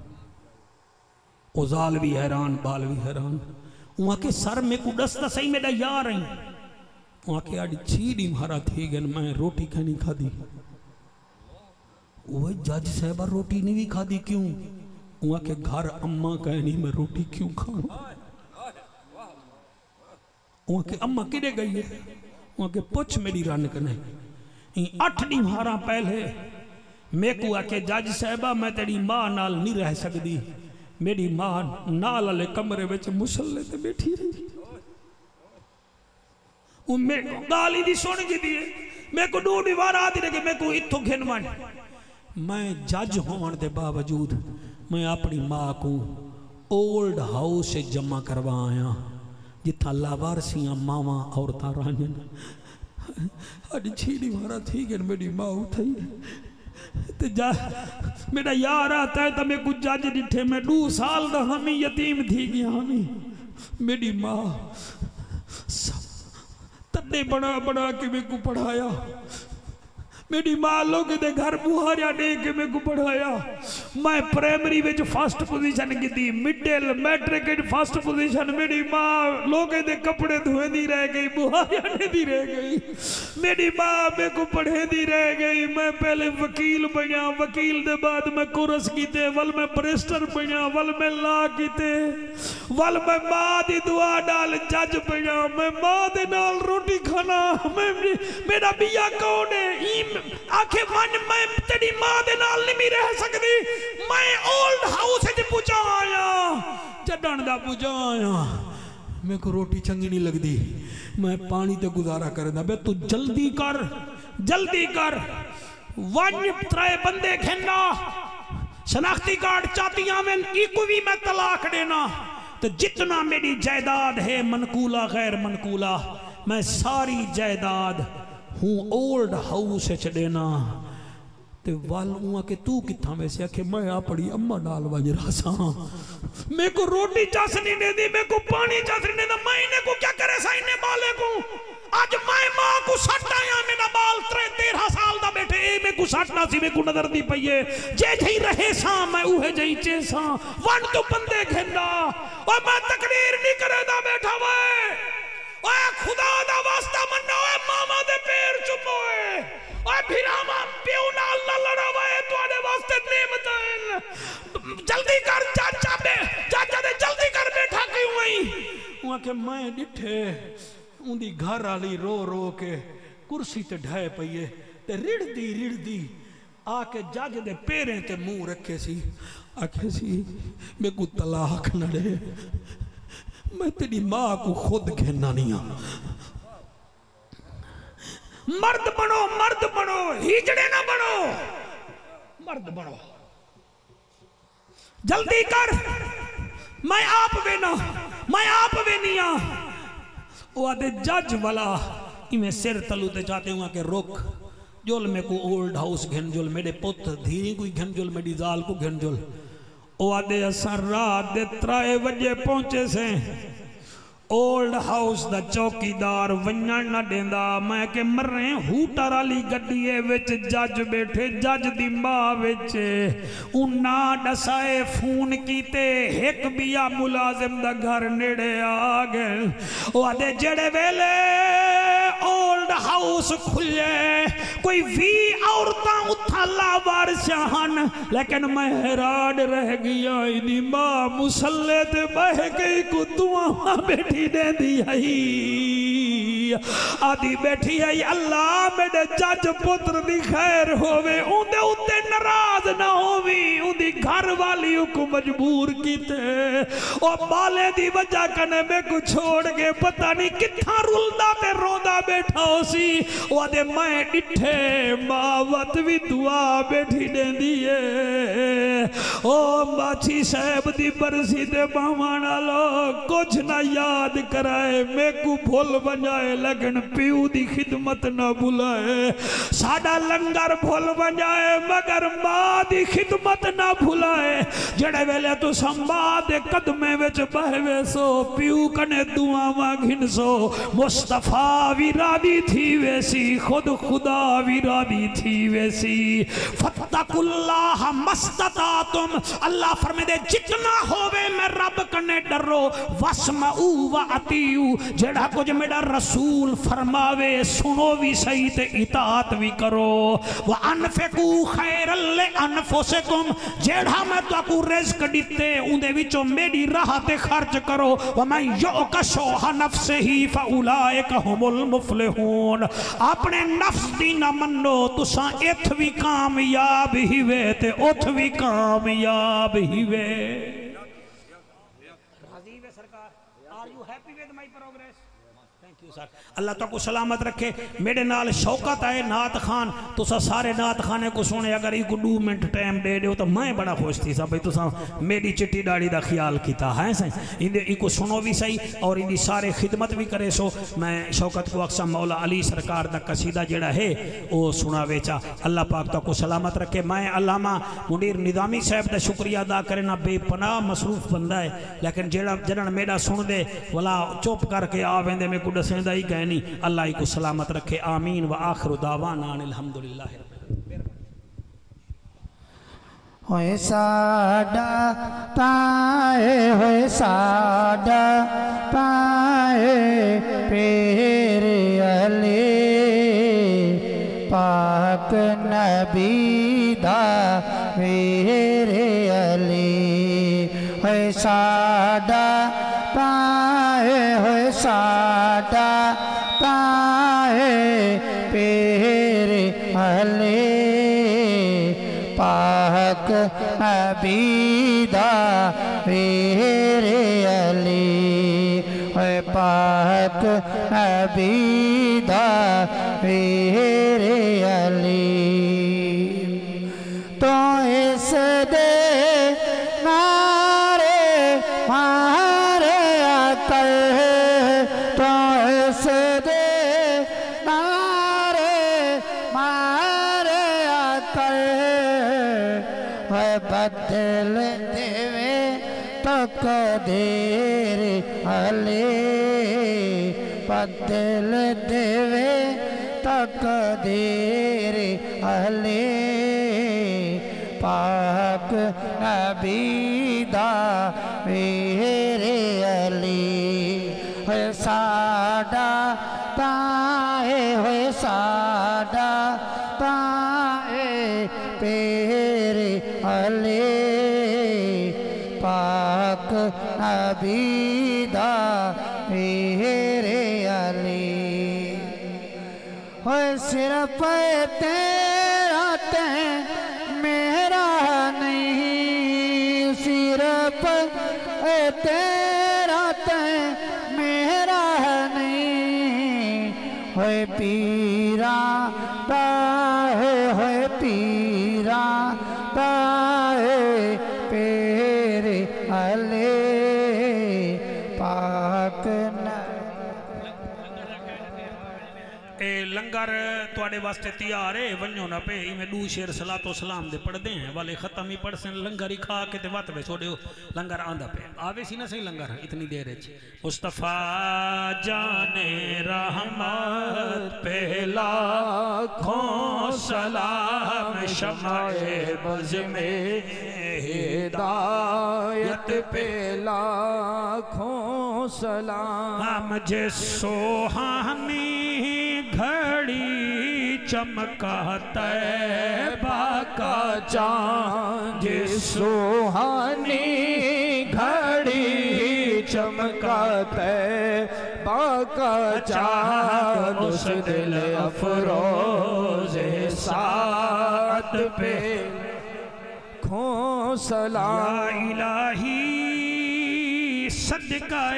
او زال بھی حیران بال بھی حیران وہاں کہ سر میں کو دستا صحیح میرا یار ہیں وہاں کہ آڑی چھیڑی مہارا تھی گن میں روٹی کھانی کھا دی وہ جج صاحبہ روٹی نہیں بھی کھا دی کیوں؟ وہاں کے گھر اماں کہے نہیں میں روٹی کیوں کھاؤں؟ وہاں کے اماں کدے گئی ہے؟ وہاں کے پوچھ میری رن کنے اٹھ دیوارا پہلے میں کو آکے جج صاحبہ میں تیری ماں نال نہیں رہ سکتی، میری ماں نال علی کمرے وچ مسلے تے بیٹھی رہی، وہ میں کو گالی دی سن کی دیئے، میں کو دو دیوار آتی رہے کہ میں کو اتھو گھنوان، میں جج ہون دے باوجود میں اپنی ماں کو اولڈ ہاؤس سے جمع کروا آیا جتھا لاوارسیاں ماما عورتاں رانجن، اڈی چھی دیوارا تھی کہ میری ماں اٹھائی تے جا میرا یار آتا ہے تو میں کچھ جج ڈٹھے میں دو سال دا ہمیں یتیم تھی گیا ہمیں، میری ماں تنے بڑا بڑا کے میں کو پڑھایا، میری ماں لوگ دے گھر بوہاریا دے کے میں کو پڑھایا، میں پریمری وچ فرسٹ پوزیشن کی تھی، مڈل میٹرک فرسٹ پوزیشن، میری ماں لوگ دے کپڑے دھوئے دی رہ گئی، بوہاریا دے دی رہ گئی، میری ماں میں کو پڑھے دی رہ گئی، میں پہلے وکیل بنیا، وکیل دے بعد میں کورس کیتے، ول میں بریسٹر بنیا، ول میں لا کیتے، ول میں ماں دی دعا ڈال جج بنیا، میں ماں دے نال روٹی کھانا، میں میرا بیاہ کون ہے؟ آکھے من میں تیری ماں دے نال نہیں بھی رہ سکتی، میں اولڈ ہاؤس ہے جی پوچھا آیا چڈن دا پوچھا آیا، میں کو روٹی چنگی نہیں لگ دی، میں پانی تے گزارا کر دا، بے تو جلدی کر جلدی کر، ون ترائے بندے کھننا، شناختی کارڈ چاہتیاں میں ایکو بھی میں طلاق دینا، تو جتنا میری جائیداد ہے منقولہ غیر منقولہ میں ساری جائیداد ہوں اولڈ ہاؤس اچ دینا، تے والوں کہ تو کتھاں میں سے کہ میں اپنی اماں نال ونج رہا سا، میں کو روٹی چاس نہیں دے دی، میں کو پانی چاس نہیں دے دی، میں انہیں کو کیا کرے سا انہیں بالے کو، آج میں ماں کو سٹ آیا، میرا بال ترے تیرہ سال دا بیٹھے، اے میں کو سٹنا سی، میں کو نظر دی پئیے، جے جہی رہے سا میں اوہے جہی چے سا، ون تو بندے گھنڈا، اور میں تقریر نہیں کرے دا بیٹھا وے، اے خدا دا واسطہ مننا، اے ماما دے پیر چپوئے، اے بھیراما پیو نال نہ لڑا وے، تو آنے واسطے نعمت ہیں، جلدی کر چاچا بے چاچا دے جلدی کر بیٹھا کیوں ہوئی، وہاں کہ میں ڈٹھے ان دی گھر آلی رو رو کے کرسی تے ڈھائے پئیے تے رڑ دی رڑ دی آکے جج دے پیریں تے منہ رکھے سی، آکھے سی میں کو طلاق نہ دے، میں تیری ماں کو خود گھننا نہیں ہوں، مرد بنو مرد بنو ہیجڑے نہ بنو، مرد بنو، جلدی کر، میں آپ وینا میں آپ وینیا، وہ آدھے جج والا میں سر تلو تے چاہتے ہوں کہ رک جول میں کو اولڈ ہاؤس گھن جول، میرے پت دھیری کوئی گھن جول، میری زال کو گھن جول، وہ آدھے اساں رات دے ترائے بجے پہنچے سے اولڈ ہاؤس دا چوکی دار ونجن نہ دیندا، میں کہ مریں ہوٹر والی گڈیے وچ جج بیٹھے، جج دی ماں وچ انہاں ڈسائے فون کیتے، ایک بیا ملازم دا گھر نیڑے آ گئے، وہ آدھے جڑے ویلے اولڈ ہاؤس کھلے کوئی وی عورتاں اتھا لاوار شاہن، لیکن میں حیران رہ گیا، انہی ماں مسلے تے بہ گئی کو دعا بیٹھی دے دی ہے، آدھی بیٹھی ہے اللہ میرے جج پتر دی خیر ہوئے، ان دے اتے ناراض نہ ہوئی، ان دی گھر والی کو مجبور کیتے، اور بالے دی وجہ کنے میں کو چھوڑ گے پتہ نہیں کتھا رلدہ تے روندہ بیٹھا ہو سی، وہ دے میں ڈٹھے ماوت بھی دعا بیٹھی دے دیئے، او باچی صاحب دی برسی دے باوانا لوگ کچھ نہ یاد کرائے، میں کو بھول بنجائے لیکن پیو دی خدمت نہ بھلائے، ساڑا لنگر بھول بنجائے مگر ماں دی خدمت نہ بھلائے، جڑے ویلے تو سمبا دے قدمے وچ بہوے سو، پیو کنے دعا ماں گھن سو، مصطفیٰ وی رادی تھی ویسی خود خدا بھی راضی تھی ویسی فتقوا اللہ مستطعتم اللہ فرمے دے جتنا ہووے میں رب کنے ڈرو واسمعوا واطیعوا جڑا کچھ میرا رسول فرماوے سنو بھی صحیح تے اطاعت بھی کرو وانفقوا خیرا لانفسکم جڑا میں تو کو رزق دیتے اندے وچوں میری راہ تے خرچ کرو ومن یؤک شح نفسہ فاولئک هم المفلحون اپنے نفس دی نہ منو تساں اتھ بھی کامیاب ہی وے تے اتھ بھی کامیاب ہی وے راضی وے سرکار are you happy with my progress thank you sir اللہ تو کو سلامت رکھے میرے نال شوکت ہے نعت خان تسا سارے نعت خانے کو سنے اگر ایک دو منٹ ٹائم دے دیو تو میں بڑا خوش تھی سا بھئی تسا میری چٹی ڈاڑی دا خیال کیتا ہے سائیں ان کو سنو بھی صحیح اور ان سارے خدمت بھی کرے سو میں شوکت کو اقسم مولا علی سرکار دا قصیدہ جڑا ہے وہ سنا ویچا اللہ پاک تو کو سلامت رکھے میں علامہ منیر نظامی صاحب دا شکریہ ادا کرنا بے پناہ مصروف بندہ ہے لیکن جڑا جنن میرا سن دے ولا چوپ کر کے آویں دے میں کو دسیں دا ہی گئے نہیں اللہ کو سلامت رکھے آمین وآخر دعوانا الحمدللہ ہوئے ساڈا پائے ہوئے ساڈا پائے پیر علی پاک نبی دا پیر علی ہوئے ساڈا پائے ہوئے ساڈا پائے پیر علی پاک نبی دا پیر علی اے پاک نبی دا پیر علی تو اس دے نارے مارے عقل تو اس دے نارے مارے عقل بدل دیوے تقدیر علی بدل دیوے تقدیر علی پاک نبی دا پیر علی ہوئے ساڈا پائے ہوئے ساڈا پائے پیر علی پاک نبی دا پیر علی ہوئے صرف تیرا تے میرا نہیں صرف تیرا تے میرا نہیں ہوئے پیرا پائے ہوئے پیرا پائے پیر علی پاک اے لنگر توڑے واسطے تیار ہے ونیو نہ پہ میں دو شیر صلاۃ و سلام دے پڑھ دیں ہیں والے ختم ہی پڑھ سن لنگر ہی کھا کے تے وات پہ چھوڑے ہو لنگر آندہ پہ آوے سی نہ صحیح لنگر اتنی دیر ہے مصطفیٰ جان رحمت پہ لاکھوں سلام شمع بز میں ہدایت پہ لاکھوں سلام مجھے سوہانی گھڑی چمکا طیبہ کا چاند جس سوہانی گھڑی چمکا طیبہ کا چاند اس دل افروز ساتھ پہ کھوں سلام یا الہی صدقہ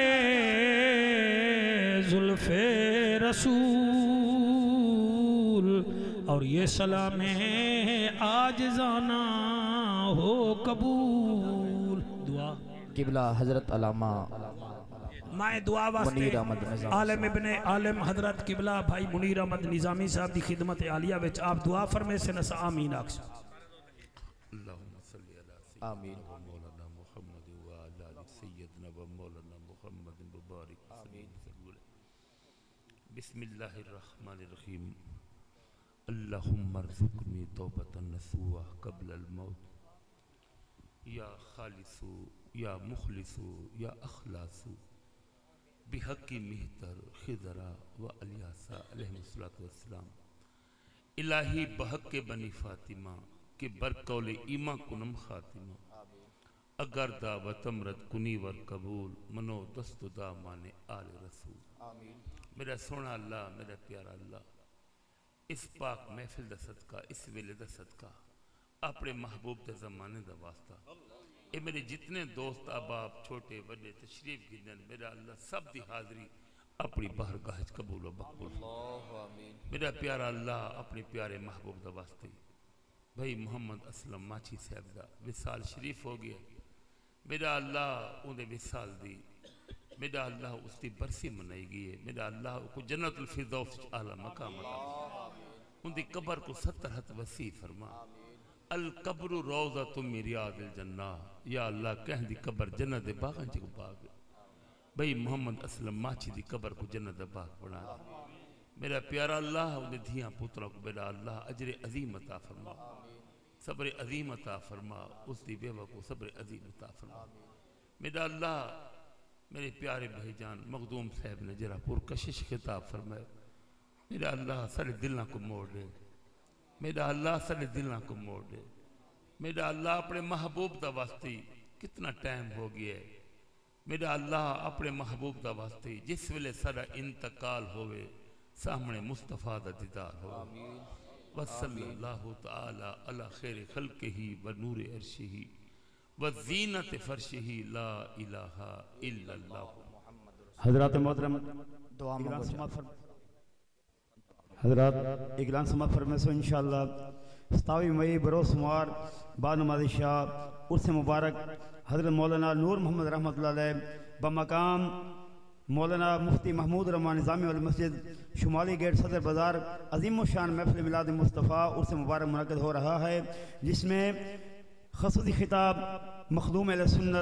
زلف رسول اور یہ سلام عاجزانہ ہو قبول دعا قبلہ حضرت علامہ میں دعا واسطے عالم ابن عالم حضرت قبلہ بھائی منیر احمد نظامی صاحب دی خدمت عالیہ وچ آپ دعا فرمے سے نسا آمین آکس اللہم صلی علی آمین مولانا محمد وعلی سیدنا و مولانا محمد مبارک آمین بسم اللہ الرحمن الرحیم اللہم ارزقنی توبۃ نصوح قبل الموت یا خالص یا مخلص یا اخلاص بحق مہتر خضرا و الیاسا علیہ الصلوۃ والسلام الہی بحق بنی فاطمہ کہ برقول ایمہ کنم خاتمہ اگر دا و تمرد کنی ور قبول منو دست دا مانے آل رسول میرا سونا اللہ، میرا پیارا اللہ، اس پاک محفل دا صدقہ، اس ویلے دا صدقہ، اپنے محبوب دا زمانے دا واسطہ، اے میرے جتنے دوست احباب چھوٹے بڑے تشریف گندن، میرا اللہ سب دی حاضری اپنی بارگاہ قبول و مقبول، میرا پیارا اللہ اپنے پیارے محبوب دا واسطے بھائی محمد اسلم ماچی صاحب دا وصال شریف ہو گیا، میرا اللہ انہیں وصال دی، میرا اللہ اس کی برسی منائی گئی ہے، میرا اللہ کو جنت الفردوس اعلیٰ مقام عطا، ان کی قبر کو ستر حت وسیع فرما، القبر روضۃ من ریاض الجنہ، یا اللہ کہن دی قبر جنت دے باغاں چ باغ، بھئی محمد اسلم ماچی دی قبر کو جنت دے باغ بنا دے، میرا پیارا اللہ ان دھیاں پتروں کو میرا اللہ اجر عظیم عطا فرما، صبر عظیم عطا فرما، اس دی بیوہ کو صبر عظیم عطا فرما، میرا اللہ میرے پیارے بھائی جان مخدوم صاحب نے جرا پرکشش خطاب فرمائے، میرا اللہ سارے دلوں کو موڑ دے، میرا اللہ سارے دلوں کو موڑ دے، میرا اللہ اپنے محبوب دا واسطے کتنا ٹائم ہو گیا ہے، میرا اللہ اپنے محبوب دا واسطے جس ویلے سارا انتقال ہوئے سامنے مصطفیٰ دا دیدار ہو، وصلی اللہ تعالی علی خیر خلقہ و نور عرشہ وزینت فرشہ لا الہ الا اللہ۔ حضرات محترم اگلان سماعت فرم حضرات اگلان سماعت فرمے سو انشاءاللہ ستاوی مئی بروز سموار بعد نماز شاہ عرس مبارک حضرت مولانا نور محمد رحمت اللہ علیہ بمقام مولانا مفتی محمود رحمان نظامی والی مسجد شمالی گیٹ صدر بازار عظیم و شان محفل میلاد مصطفیٰ عرس مبارک منعقد ہو رہا ہے، جس میں خصوصی خطاب مخدوم اہل سنت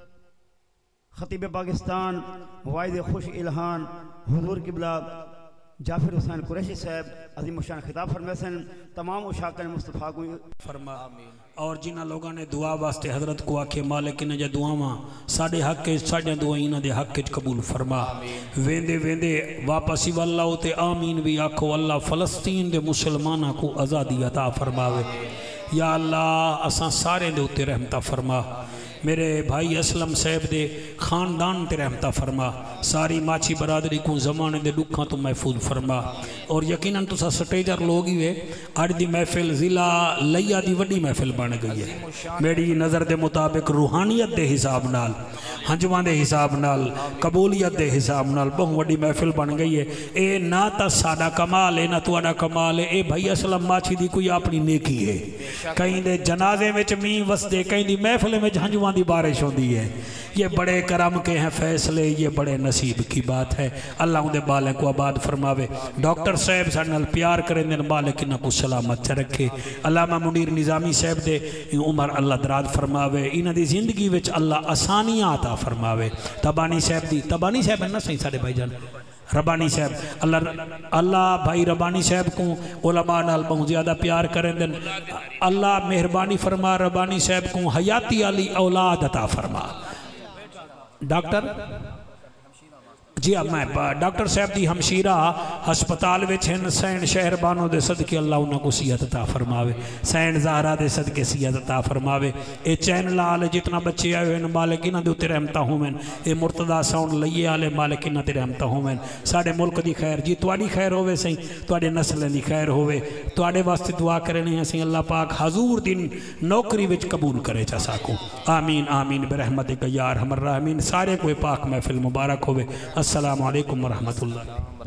خطیب پاکستان واعظ خوش الہان حضور قبلہ جعفر حسین قریشی صاحب عظیم و شان خطاب فرمیسن، تمام اشاقہ مصطفیٰ کو فرما، اور جنہ لوگوں نے دعا واسطے حضرت کو آکھے مالک انہیں جا دعاواں ساڑھے حق کے ساڑھے دعائیں انہیں دے حق کے قبول فرما، ویندے ویندے واپسی واللہ ہوتے آمین بھی آکھو، اللہ فلسطین دے مسلمانہ کو آزادی عطا فرماوے، یا اللہ اساں سارے دے اتے رحمتہ فرما، میرے بھائی اسلم صاحب دے خاندان تے رحمتہ فرما، ساری ماچی برادری کو زمانے دے دکھاں تو محفوظ فرما، اور یقیناً تو سا سٹیجر لوگ ہی ہوئے آج دی محفل ضلع لیا دی وڈی محفل بن گئی ہے، میری نظر دے مطابق روحانیت دے حساب نال ہنجوان دے حساب نال قبولیت دے حساب نال بہت وڈی محفل بن گئی ہے، اے نہ تا سادہ کمال ہے نہ توڑا کمال ہے، اے بھائی اسلم ماچی دی کوئی اپنی نیکی ہے، کہیں دے جنازے میں چمین وسدے، کہیں دی محفل میں ہنجوان دی بارش ہوندی ہے، یہ بڑے کرم کے ہیں فیصلے، یہ بڑے نصیب کی بات ہے، اللہ ان دے بالے کو آباد فرماوے، ڈاکٹر صاحب سارنال پیار کریں دے بالک انہاں کو سلامت چ رکھے، علامہ منیر نظامی صاحب دے عمر اللہ دراد فرماوے، انہاں دی زندگی وچ اللہ آسانیاں عطا فرماوے، تبانی صاحب دی تبانی صاحب ہے نا صحیح سارے بھائی جان ربانی صاحب، اللہ اللہ بھائی ربانی صاحب کو علماء نال بہت زیادہ پیار کریں دن، اللہ مہربانی فرما ربانی صاحب کو حیاتی علی اولاد عطا فرما، ڈاکٹر جی اب میں ڈاکٹر صاحب دی ہمشیرہ ہسپتال وچ ہیں، سین شہر بانوں دے صدقے اللہ انہاں کو صحت عطا فرماوے، سین زہرا دے صدقے صحت عطا فرماوے، اے چین لال جتنا بچے آئے ہوئے مالک انہاں دے اتے رحمتہ ہوئیں، اے مرتضی ساؤنڈ لئیے آلے مالک انہاں دے رحمتہ ہوئیں، ساڑے ملک دی خیر جی تواڈی خیر ہوئے سہیں، تواڈے نسل دی خیر ہوئے، تواڈے واسطے دعا کرنے ہیں سہیں اللہ پاک حضور دن نوکری وچ قبول کرے چا ساکو، آمین آمین برحمتک یا ارحم الراحمین، سارے کوئی پاک محفل مبارک ہوئے، السلام علیکم ورحمۃ اللہ۔